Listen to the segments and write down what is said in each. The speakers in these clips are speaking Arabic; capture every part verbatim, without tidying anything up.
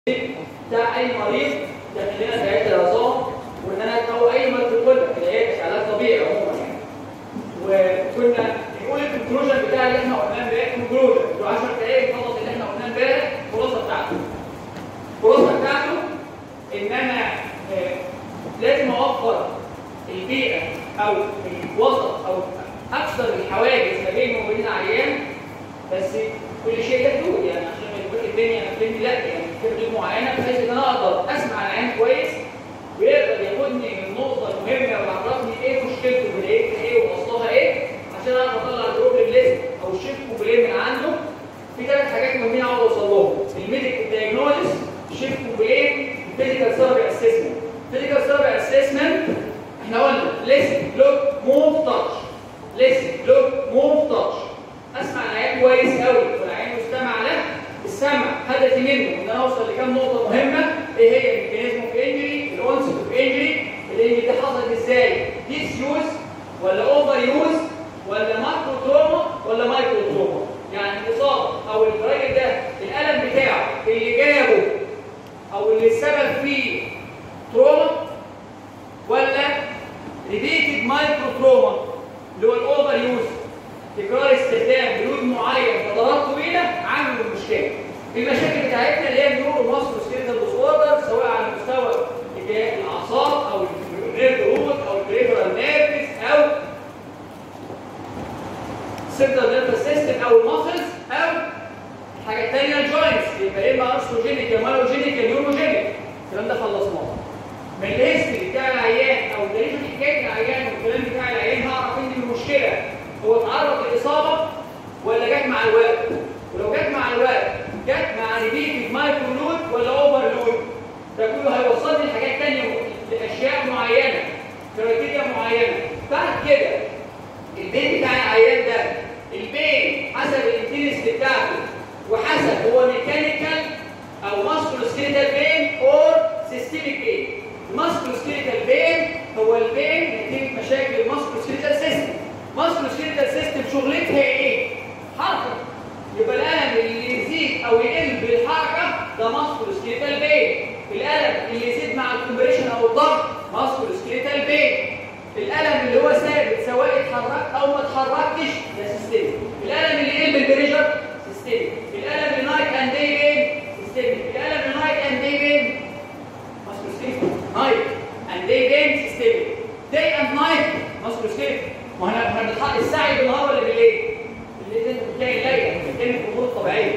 بتاع اي مريض تعمل لنا ساعتها العظام وان انا او اي مريض بيدخل لك العلاج علاج طبيعي عموما يعني. وكنا نقول الكونكلوجن بتاع اللي احنا قلناه امبارح كونكلوجن في عشر دقائق خلص اللي احنا قلناه امبارح الخلاصه بتاعته. الخلاصه بتاعته ان انا آه لازم اوفر البيئه او الوسط او اكثر الحواجز ما بين وبين العيان، بس كل شيء له حدود يعني عشان ما يبقى الدنيا فهمني لا يعني في حدود معينه بحيث ان انا اقدر اسمع العيان كويس ويقدر ياخدني من النقطه المهمه ويعرفني ايه مشكلته بدايتها ايه واصلها ايه عشان اقدر اطلع البروبلم ليست او الشيك كومبلين من عنده. في ثلاث حاجات مهمين عاوز اوصل لهم: الميديكال دايجنوستس، الشيك كومبلين، الفيزيكال ثيرابي اسسمنت. الفيزيكال ثيرابي اسسمنت احنا قلنا ليسن لوك موف تاتش، ليسن لوك موف تاتش. اسمع العيان كويس قوي والعيان مستمع له. السمع هدفي منه ان انا اوصل لكام نقطه مهمه: ايه هي الميكانيزم اوف انجري، الاونست اوف انجري، الانجري دي حصلت ازاي، ديس يوز ولا اوفر يوز ولا ماكرو تروما ولا مايكرو تروما، يعني الاصابه او الراجل ده الالم بتاعه اللي جابه او اللي السبب فيه تروما ولا ريبيتد مايكرو تروما اللي هو الاوفر يوز، تكرار استخدام بلود معين فترات طويله عامل المشكله. المشاكل بتاعتنا اللي هي النيورو ماسكولو سكيلتال ديسوردر سواء على مستوى الاعصاب او النيرف روت او البريفرال نيرفز او السنترال نيرفس سيستم او الماسلز او الحاجه الثانيه الجوينتس، يبقى اما ارثروجينيك يا مايوجينيك يا نيوروجينيك. الكلام ده خلصناه. من الهيستوري بتاع العيان او تاريخ حكايه العيان والكلام بتاع العيان هعرف ان المشكله هو اتعرض للاصابه ولا جت مع الوقت، ولو جت مع الوقت جت مع ريبيتد مايكرو لود ولا اوفر لود. ده كله هيوصلني لحاجات ثانيه لاشياء معينه كرايتيريا معينه. بعد كده البين بتاع العيان ده البين حسب الانتنسيتي بتاعته وحسب هو ميكانيكال او ماسكولو سكيليتال بين اور سيستميك بين. الماسكولو سكيليتال بين هو البين نتيجه مشاكل الماسكولو سكيليتال سيستم. ماسكولو سكيليتال سيستم شغلتها ايه؟ حركه. يبقى الالم اللي يزيد او يقل بالحركه ده ماسكولو سكيليتال بين. الالم اللي يزيد مع الكومبريشن او الضغط ماسكولو سكيليتال بين. الالم اللي هو ثابت سواء اتحركت او ما اتحركتش ده سيستميك. الالم اللي يقل بالبريشر سيستميك. الالم اللي نايت اند داي بين سيستميك. الالم اللي نايت اند داي بين ماسكولو سكيليتال نايت اند داي بين سيستميك. داي اند نايت ماسكولو سكيليتال. ما احنا احنا بنتحقق السعي بالنهار ولا بالليل؟ بالليل انت بتلاقي الليل بتتكلم في امور طبيعيه.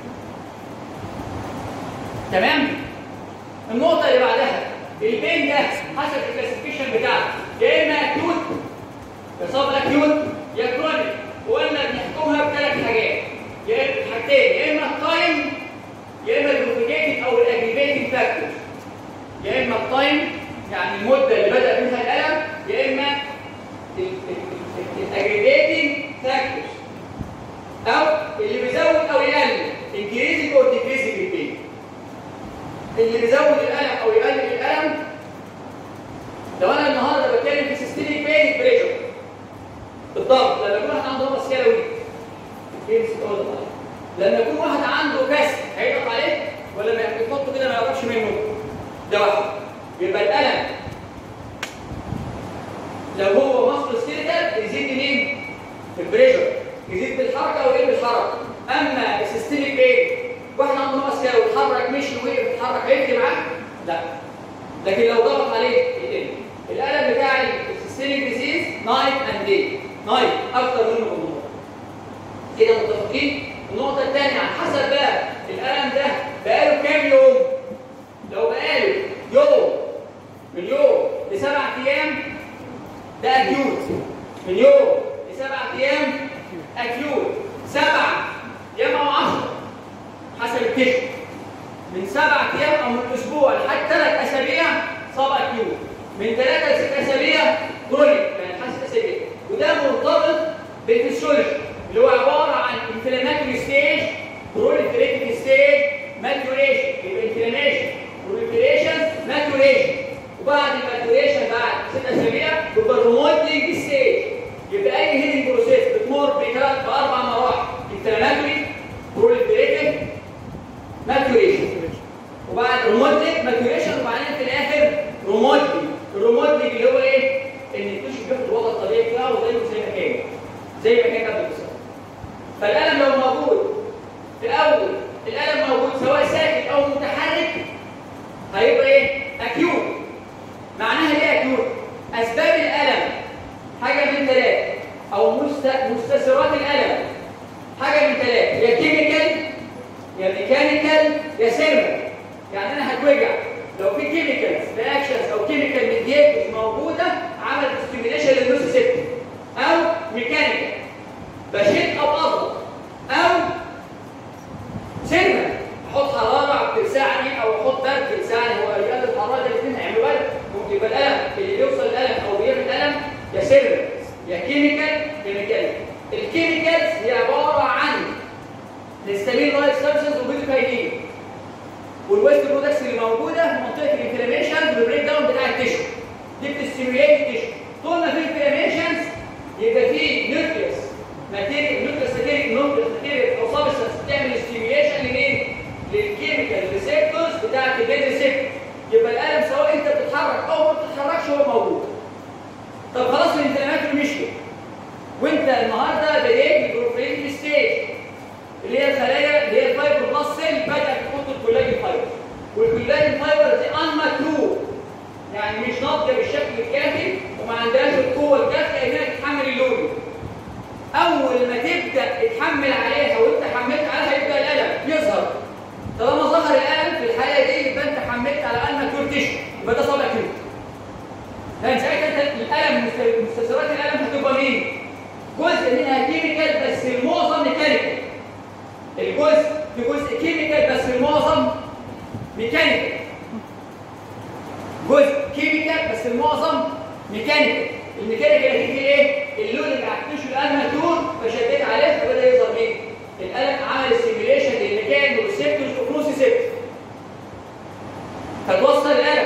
تمام؟ النقطه اللي بعدها البين ده حسب الكلاسيفيكيشن بتاعته يا اما اكيوت اصابه اكيوت يا كرونيك. وقلنا بنحكمها بثلاث حاجات، يا اما حاجتين، يا اما التايم يا اما البروبيجيتنج او الاجريفيتنج فاكتورز. يا اما التايم يعني المده اللي بدا منها الالم، يا اما الاجريفيتنج فاكتورز او اللي بيزود او يقلل انكريزنج او ديكريزنج البين. اللي بيزود الالم او يقلل الالم لو انا النهارده بتكلم في سيستميك بين بريشر بالضبط لما يكون واحد عنده نقص كلوي لما يكون واحد عنده كسر هيضغط عليه ولا لما يحطه كده ما يقربش منه ده واحد. يبقى الالم لو هو ماسكولو سكيليتال يزيد منين؟ في البريشر، يزيد بالحركه ويقل بالحركه. اما السيستميك بين واحد عنده نقص كلوي اتحرك مشي وقف اتحرك هيفرق معاه؟ لا. لكن لو ضغط عليه يقل. الالم بتاع السيستميك ديزيز نايت اند داي، نايت اكتر منه بالنهار. كده متفقين؟ النقطه الثانيه على حسب بقى الالم ده بقاله كام يوم. لو بقاله يوم من يوم لسبع ايام ده اكيوت. من يوم لسبع ايام اكيوت. سبعه ايام او عشره حسب الكشف. من سبع ايام او من اسبوع لحد ثلاث اسابيع صاب اكيوت. من ثلاثه لست اسابيع كرونيك يعني حاسس اسابيع. وده مرتبط بالفسيولوجي اللي هو عباره عن انفلاماتوري ستيج، بروليفريتيف ستيج، ماتوريشن. يبقى انفلاميشن، بروليفريشن، ماتوريشن. وبعد الماتوريشن بعد ست اسابيع يبقى الريمودلنج ستيج. يبقى اي هيلينج بروسيس بتمر بثلاث باربع مراحل: انفلاماتوري، بروليفريتيف، ماتوريشن. وبعد وبعد ريمودلينج ماتوريشن، وبعدين في الاخر ريمودلينج. الريمودلينج اللي هو ايه؟ ان التشو بياخد الوضع الطبيعي بتاعه زيه زي ما كان زي ما كان قبل بالظبط. فالالم لو موجود في الاول، الالم موجود سواء ساكن او متحرك، هيبقى ايه؟ اكيوت. معناها ايه اكيوت؟ اسباب الالم حاجه من ثلاثه، او مستثيرات الالم حاجه من ثلاثه، يا كيميكال يا ميكانيكال يا سيرمال. يعني انا هتوجع لو في كيميكالز رياكشنز او كيميكال ميدياتورز موجوده عملت ستيميليشن للنيرفس سيستم، او ميكانيكال بشد او اضغط، او سيرمال احط حراره بتلسعني او احط برد بتلسعني. هو يقلل الحراره، الاثنين هيعملوا برد. ممكن يبقى الالم اللي بيوصل الالم او بيعمل الم يا سيرمال يا كيميكال يا ميكانيكال. الكيميكالز هي عباره عن الهستامين لايك سبستنس وبيدوكاينين، والويست برودكتس اللي موجوده في منطقه الانفلاميشن والبريك داون بتاع التشو، دي بتستيميوليت التشو. طول ما في انفلاميشنز يبقى في نيوكليوس ماتيريال، نيوكليوس ماتيريال نيوكليوس ماتيريال او سبستنس بتعمل ستيميوليشن لمين؟ للكيميكال ريسبتورز بتاعت البين ريسبتور. يبقى الالم سواء انت بتتحرك او ما بتتحركش هو موجود. طب خلاص الانفلامات مشيت، وانت النهارده بدات البروفيليتيك ستيج اللي هي الخلايا اللي هي الفايبر بلس سيل بدات تحط الكولاجين فايبر، والكولاجين فايبر دي انماتور، يعني مش ناضجه بالشكل الكافي وما عندهاش القوه الكافيه انها تتحمل اللود. اول ما تبدا تتحمل عليها وانت حملت عليها يبدا الالم يظهر. طالما ظهر الالم في الحاله دي يبقى انت حملت على انماتور تيشو، يبقى ده صابع كده. لان ساعتها الالم مستثيرات الالم هتبقى مين؟ جزء منها كيميكال بس المعظم ميكانيكال. الجزء في جزء كيميكال بس المعظم ميكانيكال. جزء كيميكال بس المعظم ميكانيكال. الميكانيكال هتيجي ايه؟ اللون اللي على التيشو الانماتور فشديت عليه فبدا يظهر مين؟ الالم عمل ستيميوليشن للميكان والريسبتورز وبروسيسبتورز فتوصل الالم.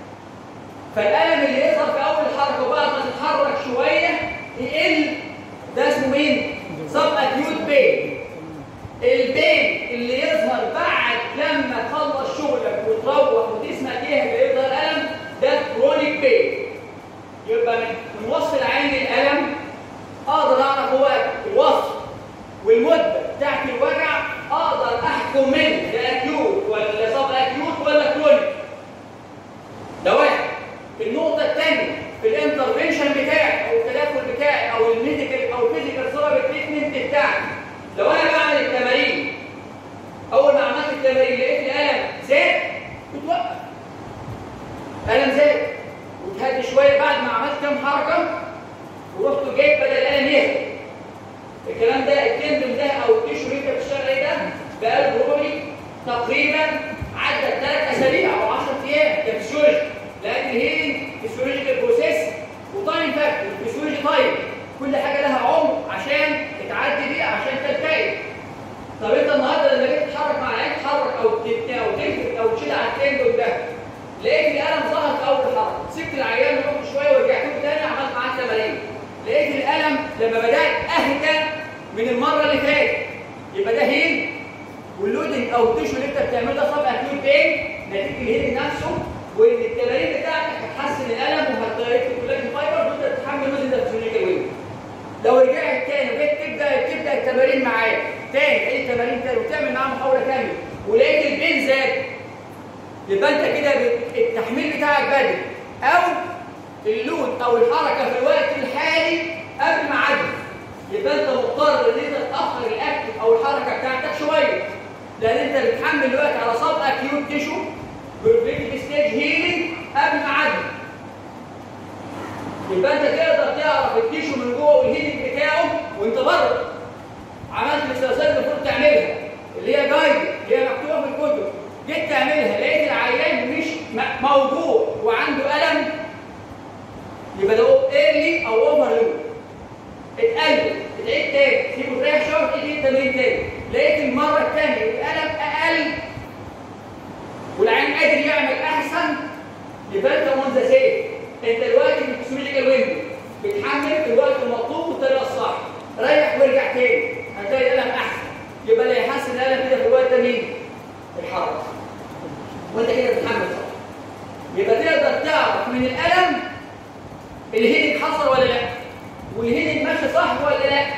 فالالم اللي يظهر في اول الحركه وبعد ما تتحرك شويه يقل، ده اسمه مين؟ سب اكيوت بين. البين اللي يظهر بعد لما تخلص شغلك وتروح وتسمع ايه يظهر الالم، ده كرونيك بين. يبقى من وصف العين للالم اقدر اعرف هو الوصف والمده بتاعت الوجع، اقدر احكم منه ده اكيوت ولا سب اكيوت ولا كرونيك. ده واحد. النقطه الثانيه في الانترفنشن بتاعي او التدخل بتاعي او الميديكال او الفيزيكال ثيرابي تريتمنت بتاعي. لو انا بعمل التمارين، اول ما عملت التمارين لقيت الالم زاد بتوقف. الم زاد وتهدي شويه بعد ما عملت كام حركه ورحت جايب بدل الالم يهدى. الكلام ده التندم ده او التيشو اللي انت بتشتغل عليه ده بقاله بروبلي تقريبا عدى ثلاث اسابيع او عشرة ايام كفسيولوجي، لان الهيلينج فيسيولوجيكال بروسيس وتايم فاكتور فيسيولوجي تايم، كل حاجه لها عمر عشان تعدي بيها عشان تلتئم. طب انت النهارده لما جيت تتحرك مع العين تتحرك او تتنى او تنفذ او تشيل على التندون ده، لقيت الالم ظهر في اول حركه، سبت العيان ورحت شويه ورجعت له تاني عملت معاه تمارين، لقيت الالم لما بدات اهدى من المره اللي فاتت، يبقى ده هيل. واللودنج او التيشو اللي انت بتعمله ده صاب اكيوت بين نتيجه الهيل نفسه، وان التمارين بتاعتك هتحسن الالم وهتغير الكولاجين فايبر وانت تتحمل الوزن ده فيزيولوجيكال ويت. لو رجعت تاني وجيت تبدا تبدا التمارين معاه تاني، اي تمارين تاني وتعمل معاه محاوله ثانيه ولقيت البين زاد، يبقى انت كده التحميل بتاعك بدري، او اللود او الحركه في الوقت الحالي قبل ما عدى، يبقى انت مضطر ان انت تاخر الاكتف او الحركه بتاعتك شويه، لان انت بتحمل الوقت على صاب اكيوت تيشو بروفيتيك ستيج هيلينج قبل ما عدى. يبقى انت تقدر تعرف التيشو من جوه والهيلينج بتاعه وانت بره. عملت الاستئصال المفروض تعملها اللي هي جايد اللي هي مكتوبه في الكتب، جيت تعملها لقيت العيان مش موجوع وعنده الم، يبقى ده ايرلي او اوفر لود. اتقلب اتعيد تاني، سيبه تريح شويه وتعيد التمرين تاني، لقيت المره الثانيه الالم اقل والعيان قادر يعمل احسن، يبقى انت اون ذا سيف. انت دلوقتي في الفسيولوجيكال ويندو بتحمل في الوقت المطلوب والطريقه الصح، ريح وارجع تاني هتلاقي الالم احسن. يبقى اللي هيحسن الالم كده في الوقت ده مين؟ الحركه. وانت كده بتتحمل صح. يبقى تقدر تعرف من الالم الهيلينج حصل ولا لا، والهيلينج ماشي صح ولا لا.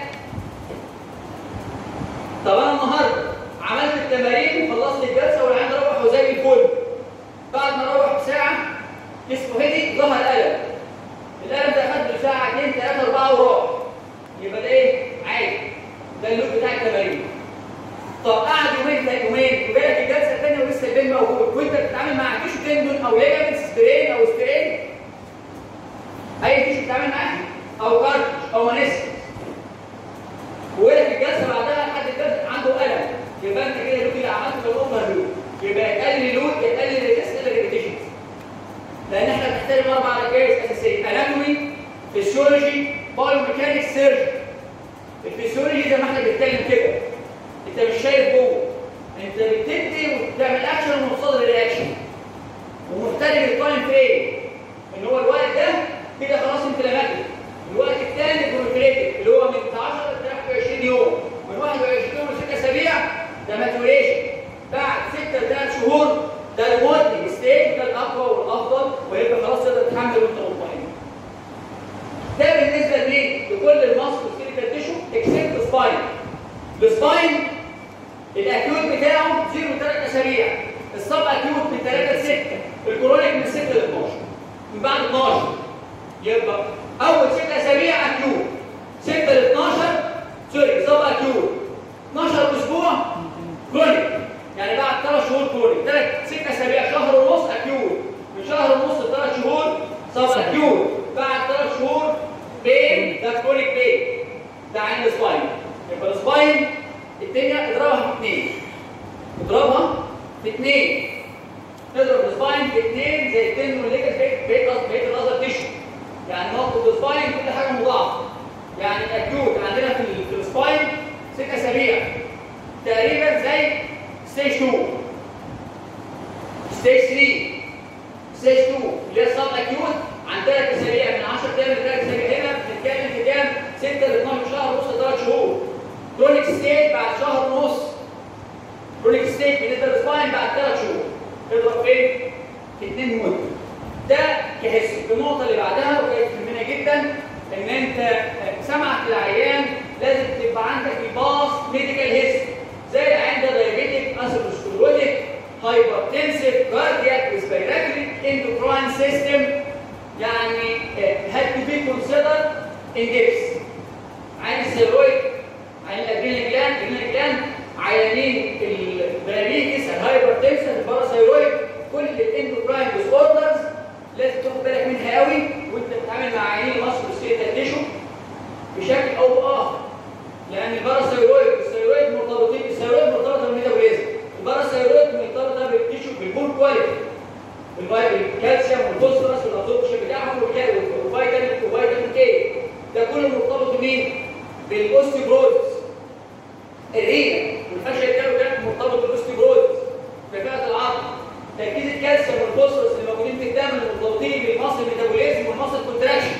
طب انا النهارده عملت التمارين وخلصت الجلسه والعيان روح وزي الفل، بعد ما اروح بساعه جسمه هدي ظهر الالم. الالم ده خد له ساعه اتنين تلاته اربعه وراح، يبقى ده ايه؟ عادي، ده اللود بتاع التمارين. طب قعد يومين ثلاث يومين وجالك الجلسه الثانيه ولسه البين موجود، وانت بتتعامل مع تيشو تندون او ليجامنت سترين او سترين، اي تيشو بتتعامل معاه او كارتج او مانيسكس، وجالك الجلسه بعدها لحد الجلسه عنده الم، يبقى انت كده اللود اللي عملته ده اوفر لود، يبقى يقلل اللود يقلل الريزست الريبيتيشنز. لان احنا بنحترم اربع ركائز اساسيه: اناتومي، فيسيولوجي، بايوميكانكس، سيرجري. الفيسيولوجي زي ما احنا بنتكلم كده، انت مش شايف جوه، انت بتدي وبتعمل اكشن ومصادر الرياكشن ومحترم التايم فريم، ان هو الوقت ده كده خلاص انفلاماتوري، الوقت الثاني بروفيليتيك اللي هو من عشرة ل واحد وعشرين يوم، من واحد وعشرين يوم ل ست اسابيع ده ماتوريشن، بعد ستة ل ثلاث شهور ده المودي ستيج، ده الاقوى والافضل، ويبقى خلاص تقدر تتحمل وانت مطمئن. ده بالنسبه لمين؟ لكل الماسل سكيليتال تيشو اكسبت سباين. السباين الاكيوت بتاعه صفر ل ثلاث اسابيع، السب اكيوت من ثلاثة ل ستة، الكرونيك من ستة ل اتناشر. من بعد اتناشر يبقى اول ست اسابيع اكيوت، ستة ل اتناشر سوري سب اكيوت، اتناشر اسبوع كرونيك، يعني بعد ثلاث شهور كرونيك، ثلاث ست اسابيع شهر ونص اكيوت، من شهر ونص لثلاث شهور سب اكيوت، بعد ثلاث شهور بين، ده كرونيك بين، ده عين السباين. يبقى السباين الدنيا اضربها في اثنين، اضربها في اثنين، نضرب السباين في اثنين زي التن والليجر بيت بيت الازر تيشو، يعني نقطه السباين كل حاجه مضاعفه. يعني الاكيوت عندنا في السباين ست اسابيع تقريبا زي ستيج اتنين، ستيج تلاتة، ستيج اتنين اللي هي السب اكيوت عن ثلاث اسابيع، من عشرة ايام لثلاث اسابيع، هنا بنتكلم في كام؟ ستة ل اتناشر شهر ونص ثلاث شهور. كرونيك ستيج بعد شهر ونص، كرونيك ستيج بالنسبه للسباين بعد ثلاث شهور. تضرب فين؟ في اثنين مده. ده كحس. النقطه اللي بعدها وكانت مهمه جدا ان انت سمعك للعيان لازم تبقى عندك الباص ميديكال هيستوري، زي العيان ده دايابيتيك، اثيروسكليروتيك، هايبرتنسيف، كاردياك، ريسبيراتوري، اندوكراين سيستم، يعني هاد تو بي كونسيدر اندكس. عين الثيرويد، عين الادرينال جلاند، الادرينال جلاند، عيانين الدايابيتس، الهايبرتنسيف، الباراثايرويد، كل الاندوكراين ديس اوردرز لازم تاخد بالك منها قوي وانت بتتعامل مع عيانين الماسكو سكيليتال تيشو بشكل او باخر. لان الباراثايرويد والثيرويد مرتبطين، الثيرويد مرتبطه بالميتابوليزم، الباراثايرويد مرتبطه بالتيشو بالبول كواليتي، الكالسيوم والفوسفورس والابزوربشن بتاعهم والفيتامين وفيتامين كي، ده كله مرتبط بمين؟ بالاوستيوبروزس. الرينا والفشل الكلوي كانت مرتبط بالاوستيوبروزس في فئه العظم. تركيز الكالسيوم والفوسفورس اللي موجودين في الدم مرتبطين بالمصل ميتابوليزم والمصل كونتراكشن.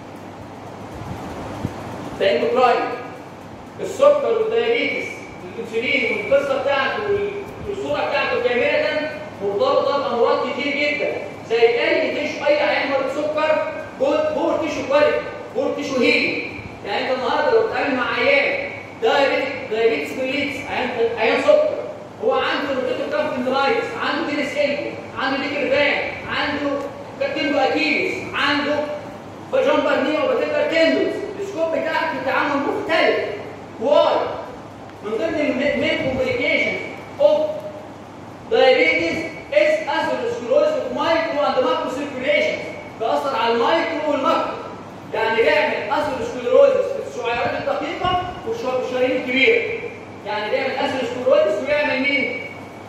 ده اندوكراين. السكر والديابيتس الانسولين والقصه بتاعته والصوره بتاعته كامله مرتبطه بامراض كتير جدا، زي اي تيشو، اي عيان مريض سكر بور تيشو كواليتي، بور تيشو هيلي. يعني انت النهارده لو بتتعامل مع عيان دايابيتك دايابيتس ميليتس، عيان عيان سكر، هو عنده روتيتو كافتندرايتس، عنده تينس البو، عنده ديكرفان، عنده كاتيندو اكيليس، عنده جامبر ني وباتيتر تندوس، السكوب بتاعك في التعامل مختلف. واي من ضمن المين كومبليكيشن اوف diabetes is atherosclerosis of micro and macro circulation، بيأثر على المايكرو والماكرو، يعني بيعمل atherosclerosis في الشعيرات الدقيقة والشرايين الكبيرة، يعني بيعمل atherosclerosis ويعمل مين؟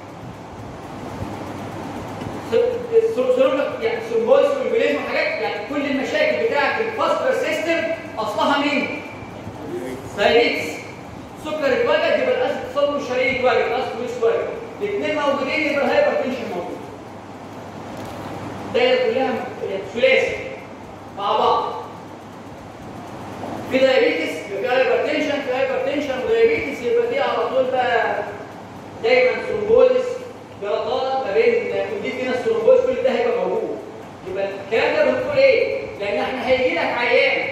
يعني ثرومبوزس وامبوليزم وحاجات، يعني كل المشاكل بتاعت الفاسكولار سيستم أصلها مين؟ diabetes. سكر اتوجد يبقى الأسد تصلب الشرايين اتوجد، الأسد اتوجد. الاثنين موجودين يبقى الهايبرتنشن موجود. الدايره كلها ثلاثي مع بعض. في دايابيتس يبقى في هايبرتنشن، في هايبرتنشن ودايابيتس يبقى في على طول بقى دايما ثرومبوزس، جلطات ما بين فينس ثرومبوز، كل ده هيبقى موجود. يبقى الكلام ده بنقول ايه؟ لان احنا هيجي لك عيان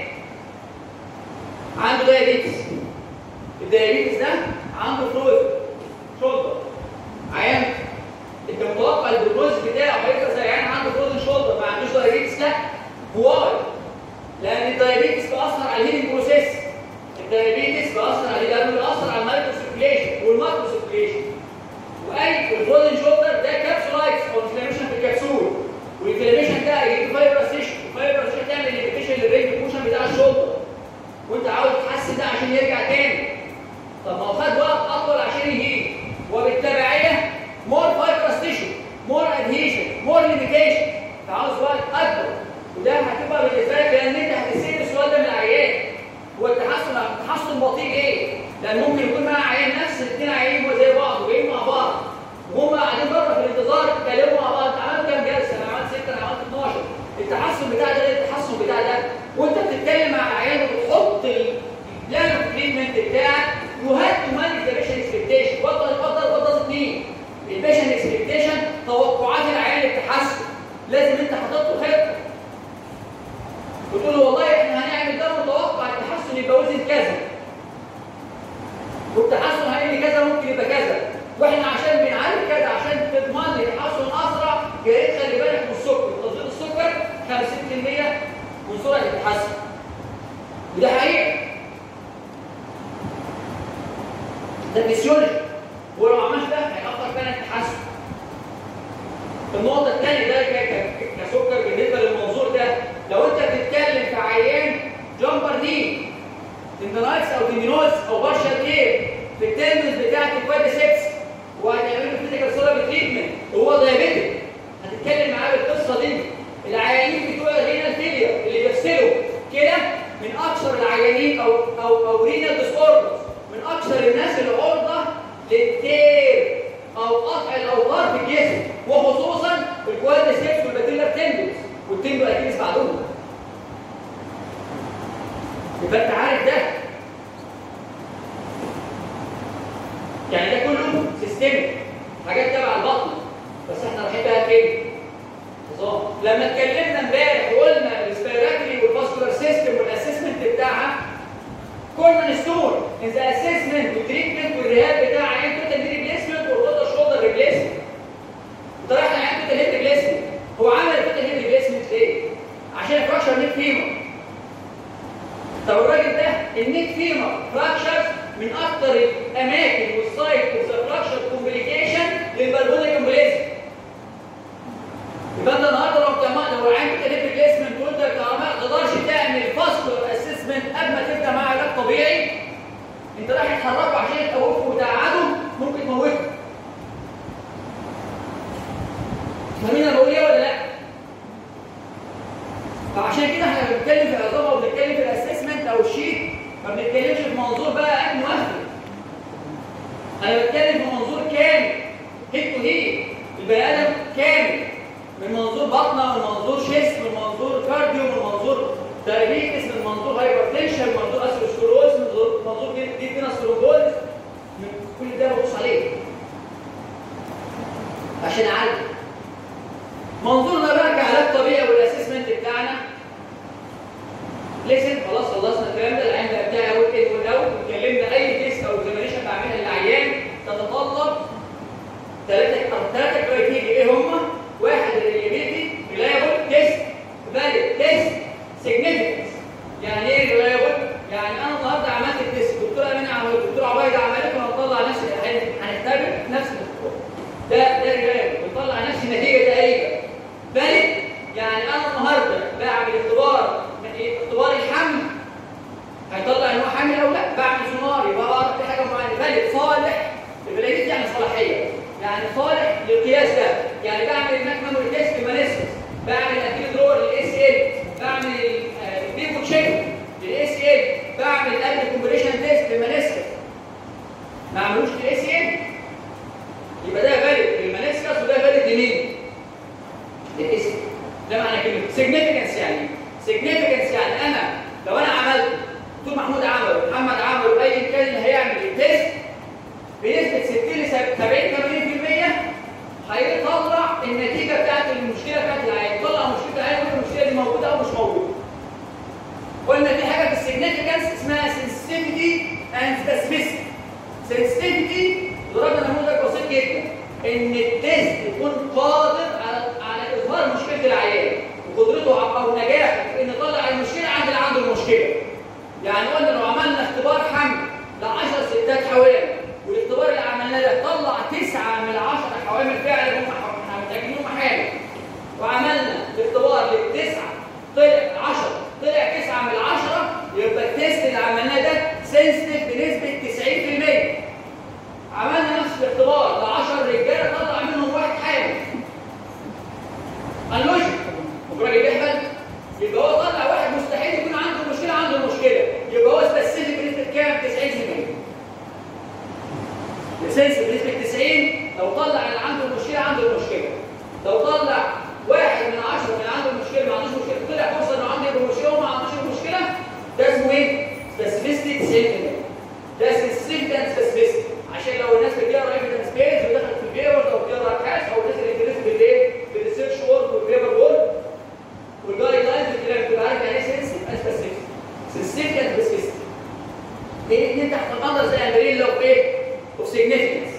عنده دايابيتس، الدايابيتس ده عنده فلويد شولدر، عيان انت متوقع البروجنوز بتاعه هيبقى زي عيان عنده فلويد شولدر ما عندوش دايابيتس؟ لا. هواي؟ لان الدايابيتس بيأثر على الهيلينج بروسيس، الدايابيتس بيأثر على لانه بيأثر على المايكرو سيركيليشن والماكرو سيركيليشن. واي الفروزن شولدر ده كابسولايتس او انفلاميشن في الكبسول، والانفلاميشن ده يجيب فايبرس تيشو، الفايبرس تيشو تعمل ليميتيشن للرينج موشن بتاع الشولدر، وانت عاوز تحسن ده عشان يرجع تاني. طب ما هو خد وقت اطول عشان يجيب، وبالتبعيه مور فايبرس تيشو، مور ادهيشن، مور ليميتيشن، فعاوز وقت اكبر. وده هتبقى بالنسبه لك لان انت هتسال السؤال ده من العيان، هو التحسن التحسن بطيء ليه؟ لان ممكن يكون مع عيان نفس الاثنين عيانين زي بعض وجايين مع بعض وهم قاعدين بره في الانتظار يتكلموا مع بعض، انت عملت كام جلسه؟ انا عملت سته، انا عملت اتناشر. التحسن بتاع ده التحسن بتاع ده وانت بتتكلم مع العيان وبتحط البلان اوف تريتمنت بتاعك يو هاد تو مانج ذا بيشنت اكسبكتيشن. وات داز مين؟ البيشنت اكسبكتيشن توقعات العيان للتحسن. لازم انت حاطط له خطه وتقول له والله احنا هنعمل ده متوقع التحسن يبقى وزن كذا، والتحسن هيجي كذا ممكن يبقى كذا، واحنا عشان بنعالج كذا عشان تضمن لي تحسن اسرع يا ريت خلي بالك من السكر، تنظيم السكر خمسين بالمية من سرعه التحسن. وده حقيقي، ده فيسيولوجي، ولو ما عملش ده هيأخر فعلا التحسن. النقطه الثانيه ده كسكر بالنسبه للمنظور ده، لو انت بتتكلم في عيان جامبر ني تندنايتس او تندينوز او بارشال كير في التندنز بتاعت الكوادريسبس وهتعمل له فيزيكال سيرابي تريتمنت وهو دايابيتك، هتتكلم معاه بالقصه دي. العيانين بتوع الرينال فيلير اللي بيغسلوا كده من اكثر العيانين او او او رينال ديس اوردرز، من اكثر الناس اللي عرضه للتير او قطع الاوتار في الجسم، وخصوصا الكوادريسبس والباتيلر تندنز والتندو اكيد بعدهم. يبقى انت عارف ده، يعني ده كله سيستمك، حاجات تبع البطن، بس احنا رايحين بقى فين؟ نظام. لما اتكلمنا امبارح وقلنا الريسبيراتوري والفاسكولار سيستم والاسسمنت بتاعها كورنر ستون ان ذا اسسمنت والتريتمنت والريهاب بتاع عين توتال ني ريبليسمنت والتوتال شولدر ريبليسمنت. انت رايح لعين توتال هيب ريبليسمنت، هو عمل التوتال هيب ريبليسمنت ليه؟ عشان فراكشر نيك فيمر. طب الراجل ده النيك فيمر فراكشرز من اكثر الاماكن والسايت اوف ذا فراكشر كومبليكيشن للبالبونيك امبوليزم. يبقى انت النهارده لو بتعمل لو عندك هيب ريبليسمنت وانت كمان ما تقدرش تعمل فاسكولار اسسمنت قبل ما تبدا مع علاج طبيعي، انت رايح تحركه عشان تخوفه وتقعده ممكن تموته. فاهمين انا بقول ايه ولا لا؟ فعشان كده احنا بنتكلم في العظام وبنتكلم في الاسسمنت او الشيت، ما بنتكلمش في منظور بقى اكل وهمي. انا بتكلم في منظور كامل، هيد تو هيد، البني ادم كامل، من منظور بطنه، من منظور شيست، من منظور كارديو، من منظور دايابيتس، من منظور هايبرتنشن، من منظور اثيروسكلروز، من منظور ديب فينس ثرومبوز، من كل ده ببص عليه عشان اعالجه. منظورنا بقى كعلاج طبيعي والاسسمنت بتاعنا، لسن خلاص خلصنا الكلام ده، العين بقى بتاعي اول كده والاول، اتكلمنا اي تيست او اكزامينشن بعملها للعيان تتطلب ثلاثه ثلاثه كرايتيريا. ايه هم؟ واحد الريليبيليتي، ريلايبل تيست، فاليد تيست، سيجنيفيكانس. يعني ايه ريلايبل؟ يعني انا النهارده عملت التيست، الدكتوره امينه عملت، الدكتوره عبيده عملت، وهنطلع نفس هنحتاج نفس الدكتور. ده ده ريلايبل، بنطلع نفس النتيجه تقريبا. فاليد يعني انا النهارده بعمل اختبار اختبار الحمل هيطلع ان هو حامل او لا، بعمل سونار يبقى اعرف في حاجه معينه. فاليد صالح، الفاليديتي يعني صلاحيه، يعني صالح للقياس ده. يعني بعمل الماكماموري تيست للمانيسكس، بعمل الابيدرول للاس ال، بعمل البيبو تشيك للاس ال، بعمل الابل كومبريشن تيست للمانيسكس. ما عملوش للاس ال يبقى ده فاليد للمانيسكس وده فاليد لمين؟ للاس ال. ده معنى كلمه سيجنيفيكانس. يعني سيجنيفيكانس يعني انا لو انا عملت دكتور محمود عمله، محمد عمله، اي كان اللي هيعمل التيست بنسبه ستين ل سبعين ثمانين بالمية هيطلع النتيجه سيجنيفيكانس اسمها سنسيتيفيتي اند سبيسيفيسيتي. سنسيتيفيتي ضربنا نموذج بسيط جدا ان التيست يكون قادر على على اظهار مشكله العيان وقدرته او نجاحه في ان يطلع المشكله عند اللي عنده المشكله. يعني قلنا لو عملنا اختبار حمل ل عشر ستات حوامل والاختبار اللي عملناه ده طلع تسعة من عشرة حوامل فعلا هم متاكدين هم حامل، وعملنا الاختبار للتسعه طلع عشرة طلع تسعة من عشرة، يبقى التيست اللي عملناه ده سنسيتيف بنسبه تسعين في المية. عملنا نفس الاختبار ل عشرة رجاله طلع منهم واحد حامل. اللوجيك الراجل بيحمل يبقى هو طلع واحد مستحيل يكون عنده مشكله عنده المشكله، يبقى هو سبيسيفيك بنسبه كام؟ تسعين في المية. سنسيتيف بنسبه تسعين لو طلع اللي عنده المشكله عنده المشكله. لو طلع واحد من عشرة من عنده المشكله ما عندوش مشكله، طلع فرصه انه عنده المشكله وما عندوش المشكله، ده اسمه ايه؟ سبيسيفيستي تسعين في المية. ده سبيسيفيك سبيسيفيستي عشان لو الناس بتقرا ايفيدنس بيز ودخلت في البيبرز او بتقرا ابحاث او الناس اللي انترست بالايه؟ بالريسيرش وورك والبيبر وورك والجايد لاينز والكلام بتبقى عارف يعني ايه سنسيتيف اند سبيسيفيك. سنسيتيف اند سبيسيفيك. الاثنين تحت القدر زي امبرين لو ايه؟ اوف سيجنيفيكانس.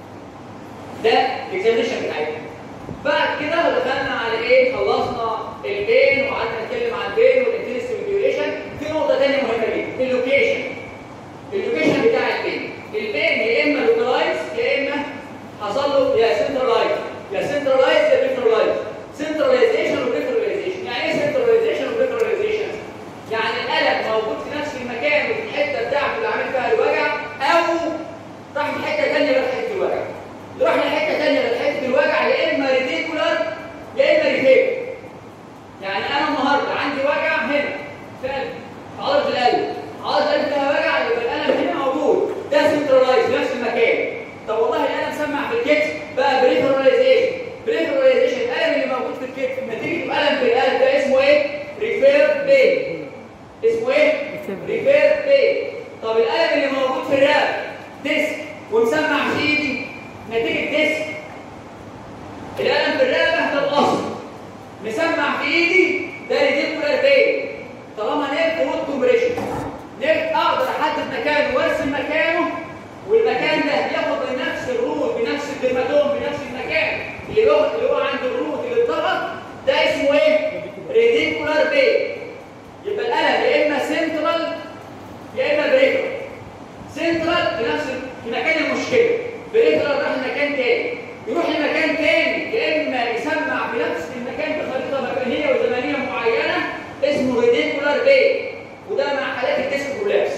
ده الاكزامينشن بتاعتنا. بعد كده دخلنا على ايه؟ خلصنا البين وقعدنا نتكلم عن البين والانتنسيتي والديوريشن. في نقطه ثانيه مهمه جدا، اللوكيشن. اللوكيشن بتاع البين. البين يا اما لوكالايز يا اما حصل له يا سنترلايز يا سنترلايز يا بيترلايز. سنتراليزيشن وبيترلايزيشن. يعني ايه سنتراليزيشن وبيترلايزيشن؟ يعني الالم موجود في نفس المكان وفي الحته بتاعته اللي عامل فيها الوجع، او راح من حته ثانيه لحته الوجع. اللي راح لحته ثانيه لحته الوجع يا اما ريديكولار يا اما ريفير. يعني انا النهارده عندي وجع هنا في قلبي، في عضله القلب، عضله القلب فيها وجع يبقى الالم هنا موجود، ده سنترلايز في نفس المكان. طب والله الالم سمع في الكتف بقى بريفراليزيشن. بريفراليزيشن الالم اللي موجود في الكتف نتيجه الم في القلب ده اسمه ايه؟ ريفير بين. اسمه ايه؟ ريفير بين. طب الالم اللي موجود في الرقبه ديسك ومسمع في ايدي نتيجه ديسك. الالم في الرقبه ده الاصل، مسمع في ايدي ده ريديكولار بين. طالما نيرف رود كومبريشن، نيرف اقدر احدد مكانه وارسم مكانه، والمكان ده بياخد بنفس الروت بنفس الدرماتوم بنفس المكان اللي هو اللي هو عند الروت اللي اتضغط، ده اسمه ايه؟ ريديكولار بين. يبقى الالم يا اما سنترال يا اما بريفرال. سنترال في نفس في مكان المشكله، بريفرال راح لمكان تاني، يروح لمكان تاني يا اما يسمع بنفس المكان بخريطه مكانيه وزمنيه معينه اسمه ريديكولار بين، وده مع حالات الديسك كولابس.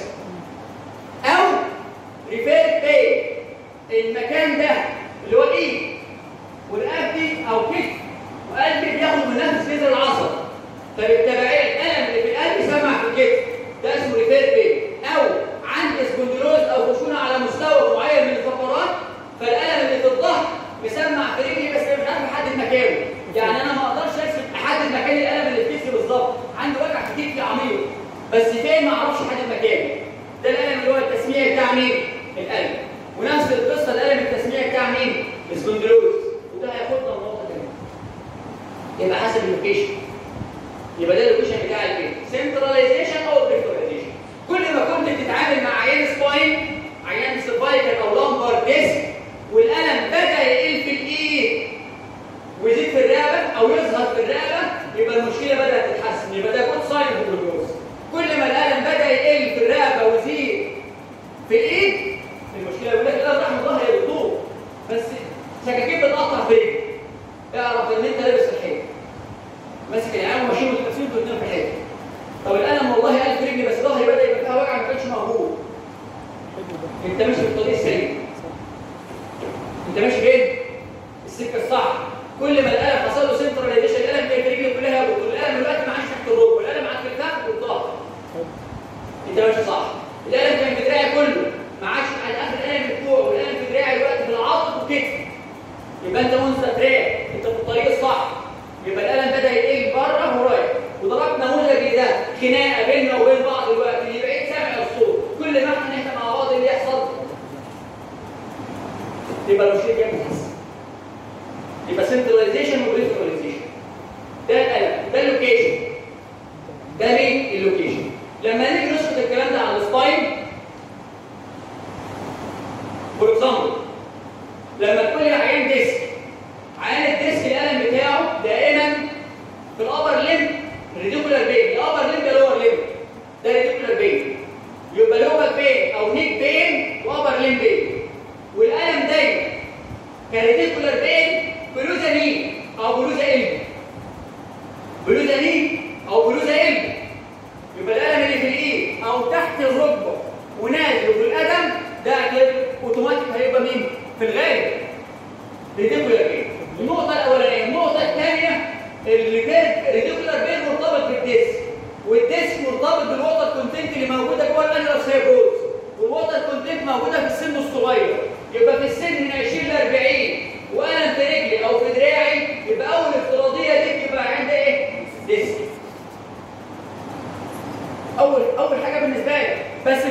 او ريفير بين، المكان ده اللي هو ايد ورقبتي او كتف وقلبي بياخد من نفس جذر العصب، فبالتبعيه الالم اللي في القلب يسمع في الكتف، ده اسمه ريفير بين. او عندي سبونديلوز او خشونه على مستوى معين من الفقرات، فالالم اللي في الظهر مسمع في رجلي بس مش عارف احدد مكانه. يعني انا ما اقدرش ارسم احدد مكان الالم اللي في كتفي بالظبط، عندي وجع في كتفي عميق بس فين ما اعرفش احدد مكانه. ده الالم اللي هو التسميه بتاع مين؟ القلب. ونفس القصه الالم التسميه بتاع مين؟ السبونديلوز. وده هياخدنا لنقطه ثانيه. يبقى حسب اللوكيشن. يبقى ده اللوكيشن بتاع البين، سنتراليزيشن او بريفراليزيشن. كل ما كنت بتتعامل مع عيان سباين، عيان سيرفايكال او لامبر ديسك، والالم بدا يقل في الايد ويزيد في الرقبه او يظهر في الرقبه، يبقى المشكله بدات تتحسن، يبقى ده جود ساين بروجنوز. كل ما الالم بدا يقل في الرقبه ويزيد في الايد، المشكله يقول لك الالم رحمه الله هي بتطول بس سكاكين بتقطع في رجلك، اعرف ان انت لابس الحيط ماسك العيان وماشيين متكسرين والاثنين في الحيط. طب الالم والله قال في رجلي بس ظهري بدا يبقى فيها وجع ما كانش موجود. انت ماشي في الطريق السليم، انت ماشي فين؟ السكه الصح. كل ما الالم حصل له سنتراليزيشن، الالم اللي في رجلي كلها هبط، والالم دلوقتي ما عادش تحت الركبه، والالم على الكتاف والظهر. انت ماشي صح. الالم كان في دراعي كله، ما عادش على اخر الالم في الكوع، والالم في دراعي دلوقتي في العضد وكتفي. يبقى انت منستريح، انت في الطريق الصح. يبقى الالم بدا يقل بره ورايح. وضربنا نموذج ده خناقه بيننا وبين بعض دلوقتي، اللي بعيد سامع الصوت، كل ما احنا نحكي مع بعض اللي يحصل